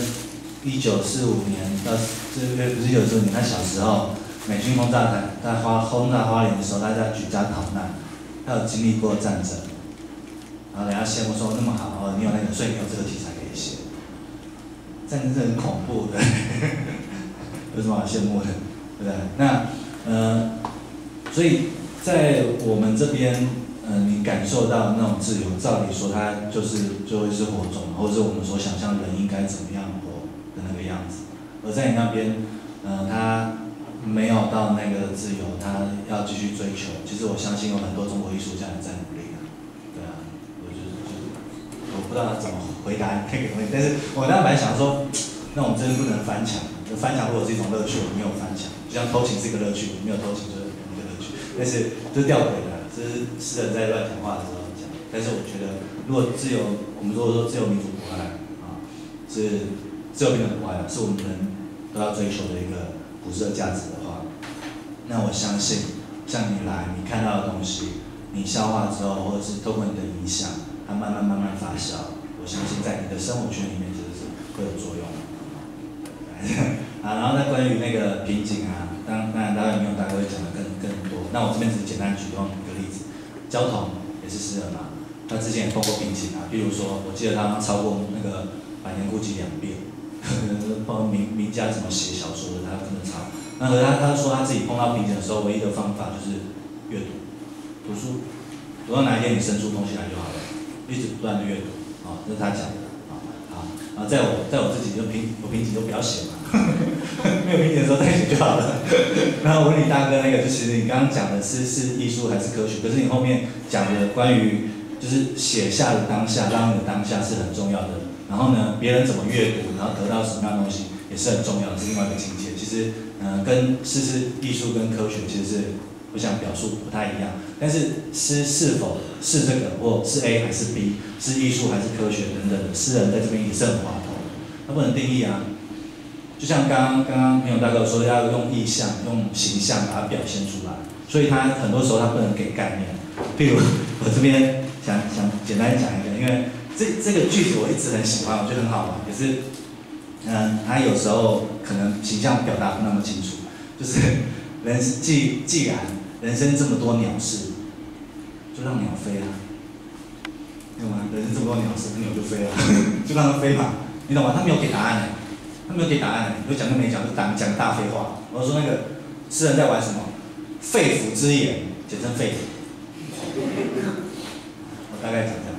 1945年到不是1945年，他小时候。美军轰炸轰炸花莲的时候，大家举家逃难，他有经历过战争，然后人家羡慕说那么好你有那个，所以你有这个题材可以写。战争是很恐怖的，有什么好羡慕的，对不对？那所以在我们这边，你感受到那种自由，照理说它就会是火种，或者是我们所想象人应该怎么样活的那个样子。而在你那边，它没有到那个自由，他要继续追求。其实我相信有很多中国艺术家也在努力对啊，我不知道他怎么回答那个问题，但是我当时本来想说，那我们真的不能翻墙，翻墙如果是一种乐趣，我没有翻墙，就像偷情是一个乐趣，没有偷情就是一个乐趣，但是就是吊诡的，这是诗人在乱讲话的时候讲。但是我觉得，如果我们如果说自由民主国爱是自由平等国爱是我们人都要追求的一个普世的价值的话，那我相信，像你来，你看到的东西，你消化之后，或者是透过你的影响，它慢慢发酵，我相信在你的生活圈里面其实是会有作用的。然后关于那个瓶颈当然大家没有大概会讲的更多。那我这边只是简单举用一个例子，焦桐也是诗人嘛，他之前也碰过瓶颈比如说，我记得他超过那个《百年孤寂》2遍。包括名家怎么写小说的，他真的抄。那可是他说他自己碰到瓶颈的时候，唯一的方法就是阅读书，读到哪一天你生出东西来就好了，一直不断的阅读这是他讲的然后在我自己有瓶颈就不要写嘛，没有瓶颈的时候再写就好了。然后我问你大哥那个，就其实你刚刚讲的是艺术还是科学，可是你后面讲的关于就是写下的当下，让你的当下是很重要的。然后呢，别人怎么阅读，然后得到什么样的东西，也是很重要的，是另外一个境界。其实，跟诗是艺术跟科学其实是我想表述不太一样。但是诗是否是这个，或是 A 还是 B， 是艺术还是科学等等的，诗人在这边也是很滑头，他不能定义啊。就像刚刚明勇大哥说，要用意象、用形象把它表现出来，所以他很多时候他不能给概念。譬如我这边想简单讲一个，因为这个句子我一直很喜欢，我觉得很好玩，可是他有时候可能形象表达不那么清楚，就是既然人生这么多鸟事，就让鸟飞啊，懂吗？人生这么多鸟事，鸟就飞了，就让它飞嘛，你懂吗？他没有给答案呢，他没有给答案呢，你就讲都没讲，就讲大废话。我说那个诗人在玩什么？肺腑之言，简称肺腑。我大概讲这样。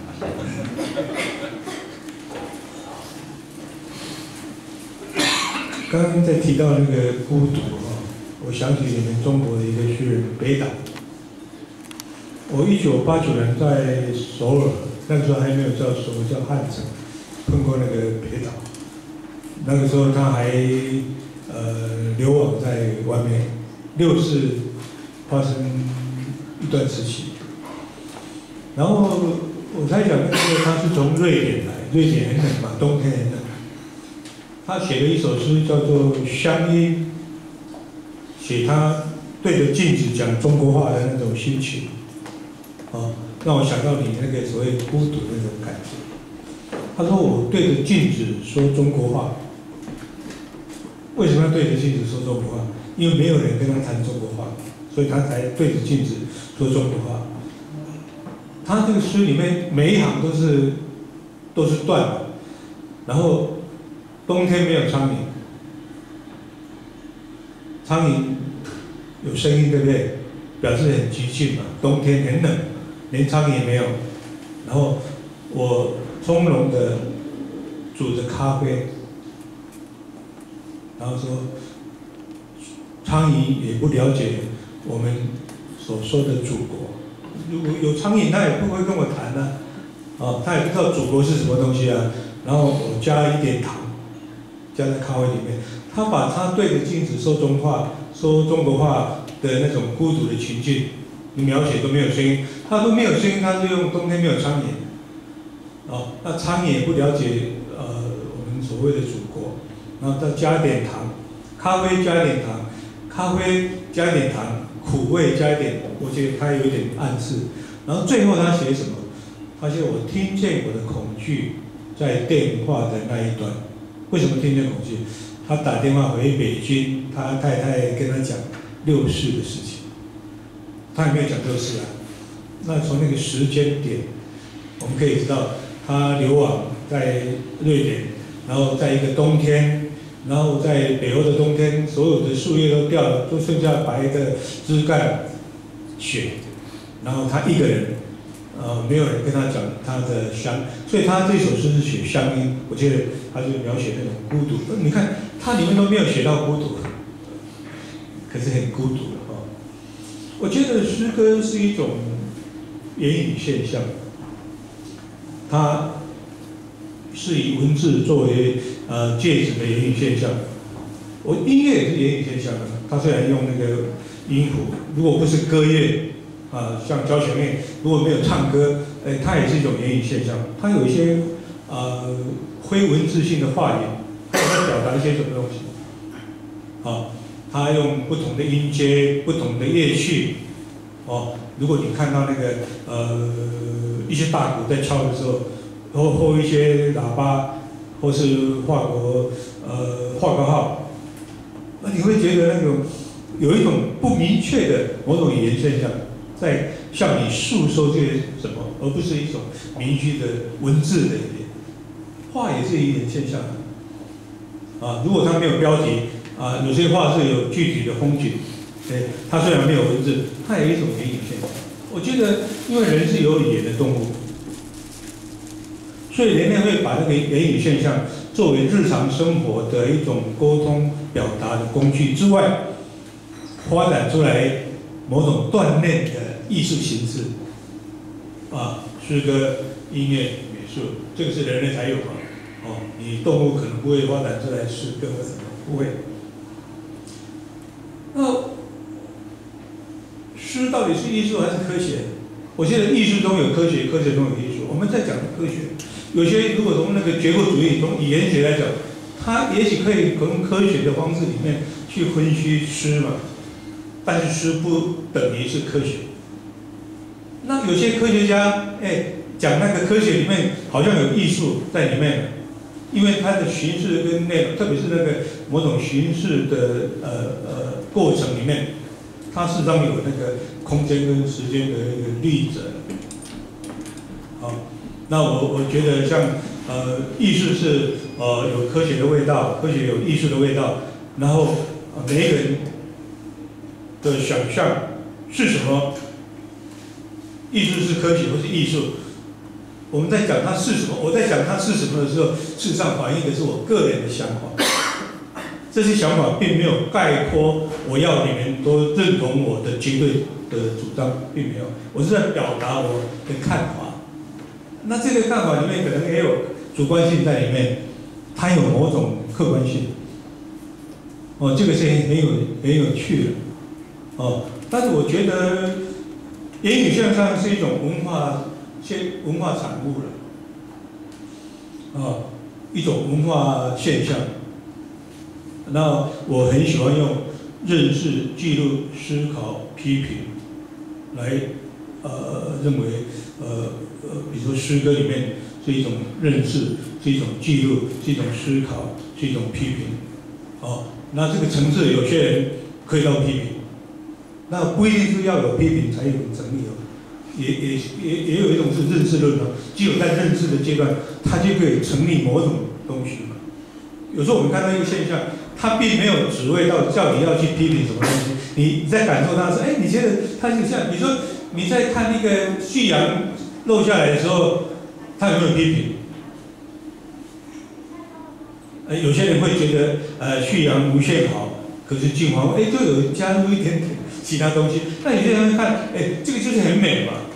刚刚在提到那个孤独我想起你们中国的一个诗人北岛。我1989年在首尔，那个时候还没有叫首尔，叫汉城，碰过那个北岛。那个时候他还流亡在外面，6次发生一段时期。然后我猜想那个他是从瑞典来，瑞典很冷嘛，冬天很冷。他写了一首诗叫做《乡音》，写他对着镜子讲中国话的那种心情，让我想到你那个所谓孤独的那种感觉。他说我对着镜子说中国话，为什么要对着镜子说中国话？因为没有人跟他谈中国话，所以他才对着镜子说中国话。他这个诗里面每一行都是断的，然后冬天没有苍蝇，苍蝇有声音，对不对？表示很寂静嘛。冬天很冷，连苍蝇也没有。然后我从容的煮着咖啡，然后说，苍蝇也不了解我们所说的祖国。如果有苍蝇，他也不会跟我谈啊，他也不知道祖国是什么东西啊。然后我加了一点糖，加在咖啡里面。他把他对着镜子说中国话的那种孤独的情境，描写都没有声音，他都没有声音，他是用冬天没有苍蝇，那苍蝇也不了解我们所谓的祖国，然后再加一点糖，咖啡加一点糖，咖啡加一点糖，苦味加一点，我觉得他有点暗示。然后最后他写什么？他写我听见我的恐惧在电话的那一端。为什么听见恐惧？他打电话回北京，他太太跟他讲6四的事情，他也没有讲6四啊。那从那个时间点，我们可以知道他流亡在瑞典，然后在一个冬天，然后在北欧的冬天，所有的树叶都掉了，都剩下白的枝干、雪，然后他一个人，没有人跟他讲他的乡，所以他这首诗是写乡音。我觉得他就描写那种孤独。你看他里面都没有写到孤独，可是很孤独的我觉得诗歌是一种言语现象，它是以文字作为介质的言语现象。音乐也是言语现象的，它虽然用那个音符，如果不是歌乐像交响乐，如果没有唱歌，它也是一种言语现象。它有一些非文字性的话语，它在表达一些什么东西？它用不同的音阶、不同的乐器，如果你看到那个一些大鼓在敲的时候，或一些喇叭，或是法国华高号，那你会觉得那种有一种不明确的某种语言现象，在向你诉说这些什么，而不是一种明确的文字的语言。话也是语言现象如果它没有标题有些话是有具体的风景，它虽然没有文字，它也有一种言语现象。我觉得，因为人是有语言的动物，所以人类会把那个言语现象作为日常生活的一种沟通表达的工具之外，发展出来某种锻炼的艺术形式诗歌、音乐、美术，这个是人类才有你动物可能不会发展出来诗歌或什么，不会。那到底是艺术还是科学？我觉得艺术中有科学，科学中有艺术。我们在讲科学，有些如果从那个结构主义、从语言学来讲，它也许可以从科学的方式里面去分析诗嘛，但是诗不等于是科学。那有些科学家，讲那个科学里面好像有艺术在里面，因为它的形式跟内容，特别是那个某种形式的过程里面，它事实上有那个空间跟时间的一个律则。好，那我觉得像艺术是有科学的味道，科学有艺术的味道，然后每一个人的想象是什么？艺术是科学或是艺术？我们在讲它是什么，我在讲它是什么的时候，事实上反映的是我个人的想法。这些想法并没有概括我要你们都认同我的绝对的主张，并没有。我是在表达我的看法。那这个看法里面可能也有主观性在里面，它有某种客观性。这个是很有趣的。但是我觉得言语向上是一种文化产物了，一种文化现象。那我很喜欢用认识、记录、思考、批评来认为比如说诗歌里面是一种认识，是一种记录，是一种思考，是一种批评。那这个层次有些人可以到批评，那不一定是要有批评才有成立哦。也有一种是认识论哦，只有在认识的阶段，它就可以成立某种东西嘛。有时候我们看到一个现象，它并没有指挥到叫你要去批评什么东西，你在感受它是，你觉得它是像你说你在看那个夕阳落下来的时候，它有没有批评？有些人会觉得夕阳无限好，可是近黄就有加入一点点其他东西。那有些人会看，这个就是很美嘛。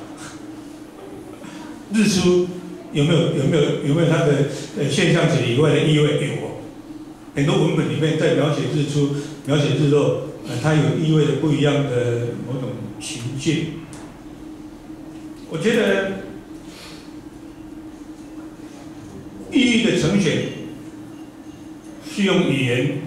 日出有没有它的现象级以外的意味？有。很多文本里面在描写日出、描写日落，它有意味的不一样的某种情境。我觉得意义的呈现是用语言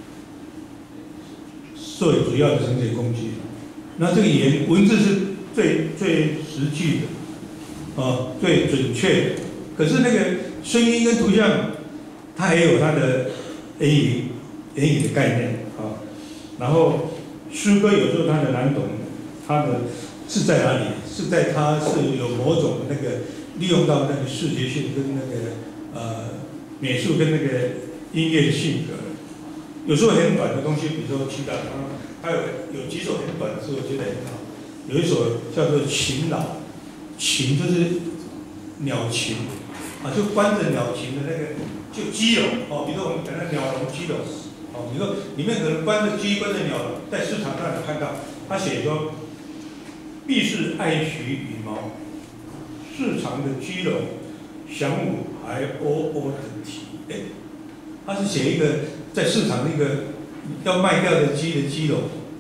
作为主要的呈现工具。那这个语言文字是最实际的，最准确的。可是那个声音跟图像，它也有它的言语的概念啊。然后诗歌有时候它的难懂，它的是在哪里？是在它是有某种那个利用到那个视觉性跟那个美术跟那个音乐的性格。有时候很短的东西，比如说祈祷，它有几首很短的诗，我觉得很好。有一首叫做《勤劳》，勤就是鸟禽就关着鸟禽的那个就鸡笼比如说我们讲的鸟笼、鸡笼比如说里面可能关着鸡、关着鸟笼，在市场上有看到，他写说：“必是爱许羽毛，市场的鸡笼，晌午还喔喔的啼。”他是写一个在市场那个要卖掉的鸡的鸡笼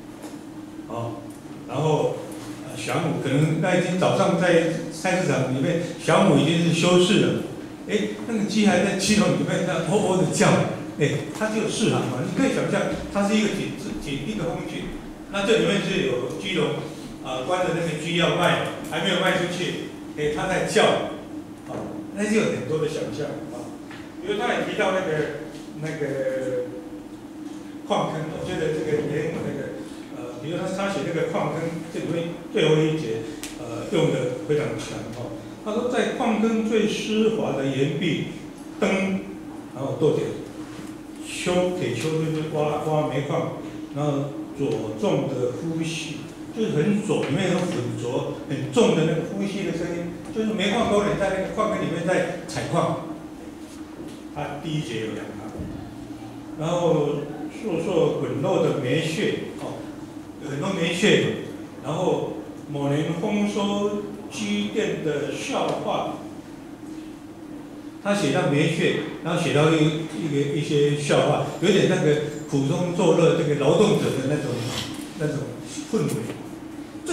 然后晌午可能那已经早上在菜市场里面，晌午已经是休市了，那个鸡还在鸡笼里面在喔喔的叫，它就有市场嘛，你可以想象它是一个一个工具，那这里面是有鸡笼关着那个鸡要卖，还没有卖出去，它在叫，那就有很多的想象比如他也提到那个矿坑，我觉得这个也有那个比如他写那个矿坑，这里面最后一节用的非常强他说在矿坑最湿滑的岩壁登，然后多点铁锹就是挖煤矿，然后茁壮的呼吸，就是很浊，里面有浑浊很重的那个呼吸的声音，就是煤矿工人在那个矿坑里面在采矿。他第一节有2行，然后烁烁滚落的煤屑有很多煤屑，然后某年丰收积淀的笑话，他写到煤屑，然后写到一些笑话，有点那个苦中作乐这个劳动者的那种氛围。这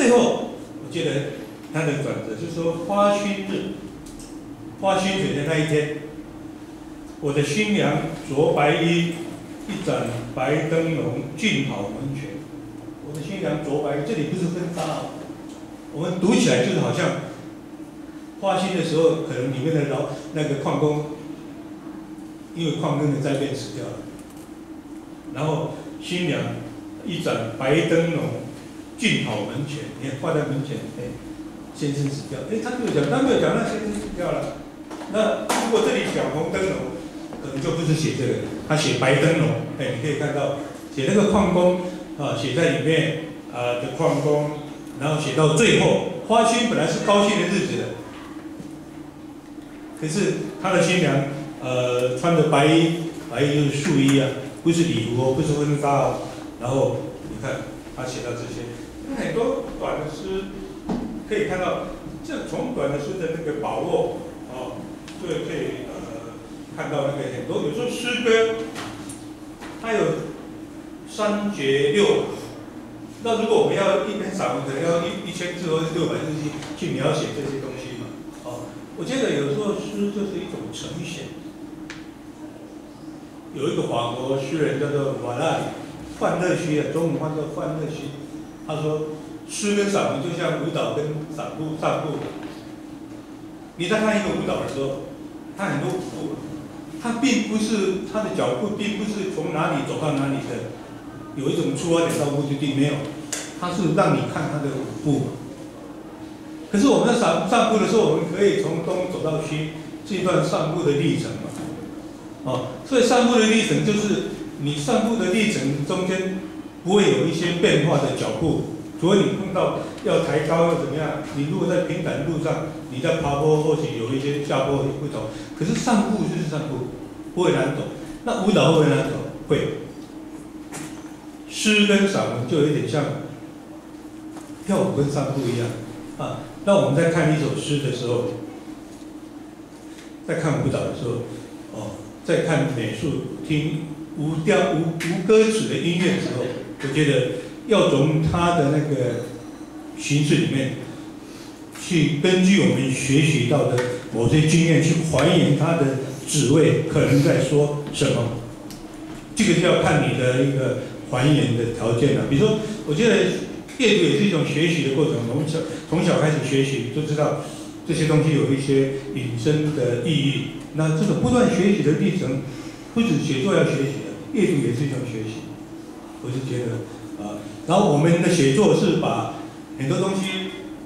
最后我觉得它的转折就是说花熏日，花熏水的那一天，我的新娘着白衣，一盏白灯笼，俊好门前。我的新娘着白衣，这里不是婚纱哦，我们读起来就是好像花熏的时候，可能里面的那个矿工因为矿工的灾变死掉了，然后新娘一盏白灯笼，俊好门前，你看挂在门前，先生死掉，他没有讲，那先生死掉了。那如果这里讲红灯笼，可能就不是写这个，他写白灯笼，你可以看到写那个矿工啊，写在里面的矿工，然后写到最后，花熏本来是高兴的日子的，可是他的新娘穿着白衣，白衣就是素衣啊，不是礼服哦，不是婚纱哦。然后你看他写到这些，很多短的诗可以看到，这从短的诗的那个把握哦，就可以看到那个很多，有时候诗歌它有3绝6。那如果我们要一篇散文，可能要1000字或者600字去描写这些东西嘛，我觉得有时候诗就是一种呈现。有一个法国诗人叫做瓦拉里，范勒虚啊，中文翻作范勒虚。他说，诗跟散文就像舞蹈跟散步。你在看一个舞蹈的时候，它很多舞步，它并不是它的脚步并不是从哪里走到哪里的，有一种出发点到目的地没有，它是让你看它的舞步。可是我们在散步的时候，我们可以从东走到西，这一段散步的历程嘛。所以散步的历程就是你散步的历程中间不会有一些变化的脚步，除非你碰到要抬高要怎么样。你如果在平坦路上，你在爬坡，或许有一些下坡你会走。可是散步就是散步，不会难走。那舞蹈会不会难走？会。诗跟散文就有点像跳舞跟散步一样啊。那我们在看一首诗的时候，在看舞蹈的时候，在看美术、听无歌词的音乐的时候，我觉得要从它的那个形式里面，去根据我们学习到的某些经验去还原它的旨味，可能在说什么。这个就要看你的一个还原的条件了。比如说，我觉得阅读也是一种学习的过程。我们从小开始学习，就知道这些东西有一些引申的意义。那这种不断学习的历程，不止写作要学习的，阅读也是一种学习。我是觉得然后我们的写作是把很多东西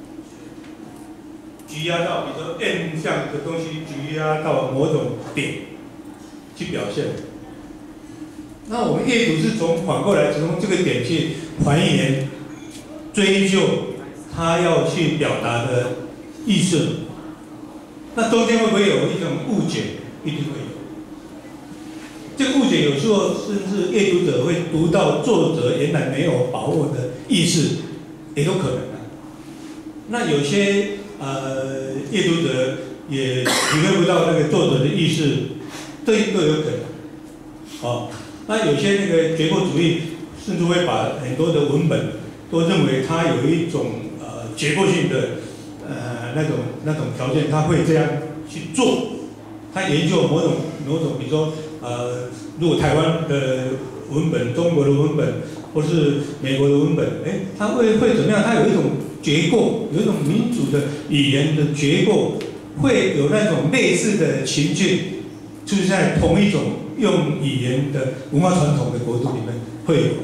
拘押到，比如说印象的东西拘押到某种点去表现。那我们阅读是反过来从这个点去还原、追究他要去表达的意思。那中间会不会有一种误解？一定会有。这个误解有时候甚至阅读者会读到作者原来没有把握的意思，也有可能的。那有些阅读者也体会不到那个作者的意思，这都有可能。那有些那个结构主义甚至会把很多的文本都认为它有一种结构性的那种条件，他会这样去做。他研究某种，比如说如果台湾的文本、中国的文本，或是美国的文本，它会怎么样？它有一种结构，有一种民主的语言的结构，会有那种类似的情境，就是在同一种用语言的文化传统的国度里面会有。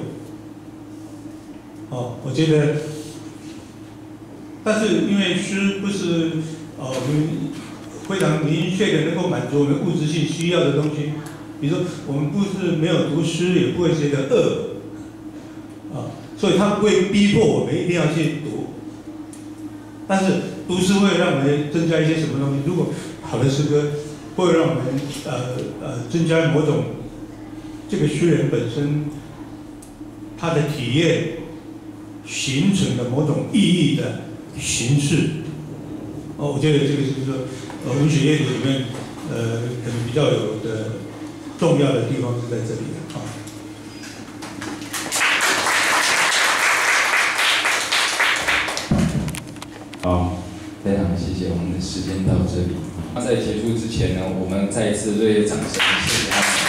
我觉得。但是因为诗不是我们非常明确的能够满足我们物质性需要的东西，比如说我们不是没有读诗，也不会觉得饿，所以它不会逼迫我们一定要去读。但是读诗会让我们增加一些什么东西？如果好的诗歌会让我们增加某种这个诗人本身他的体验形成的某种意义的形式。我觉得这个就是说，文学阅读里面，可能比较有的重要的地方是在这里的啊。 好，非常谢谢，我们的时间到这里。那在结束之前呢，我们再一次热烈掌声，谢谢他们。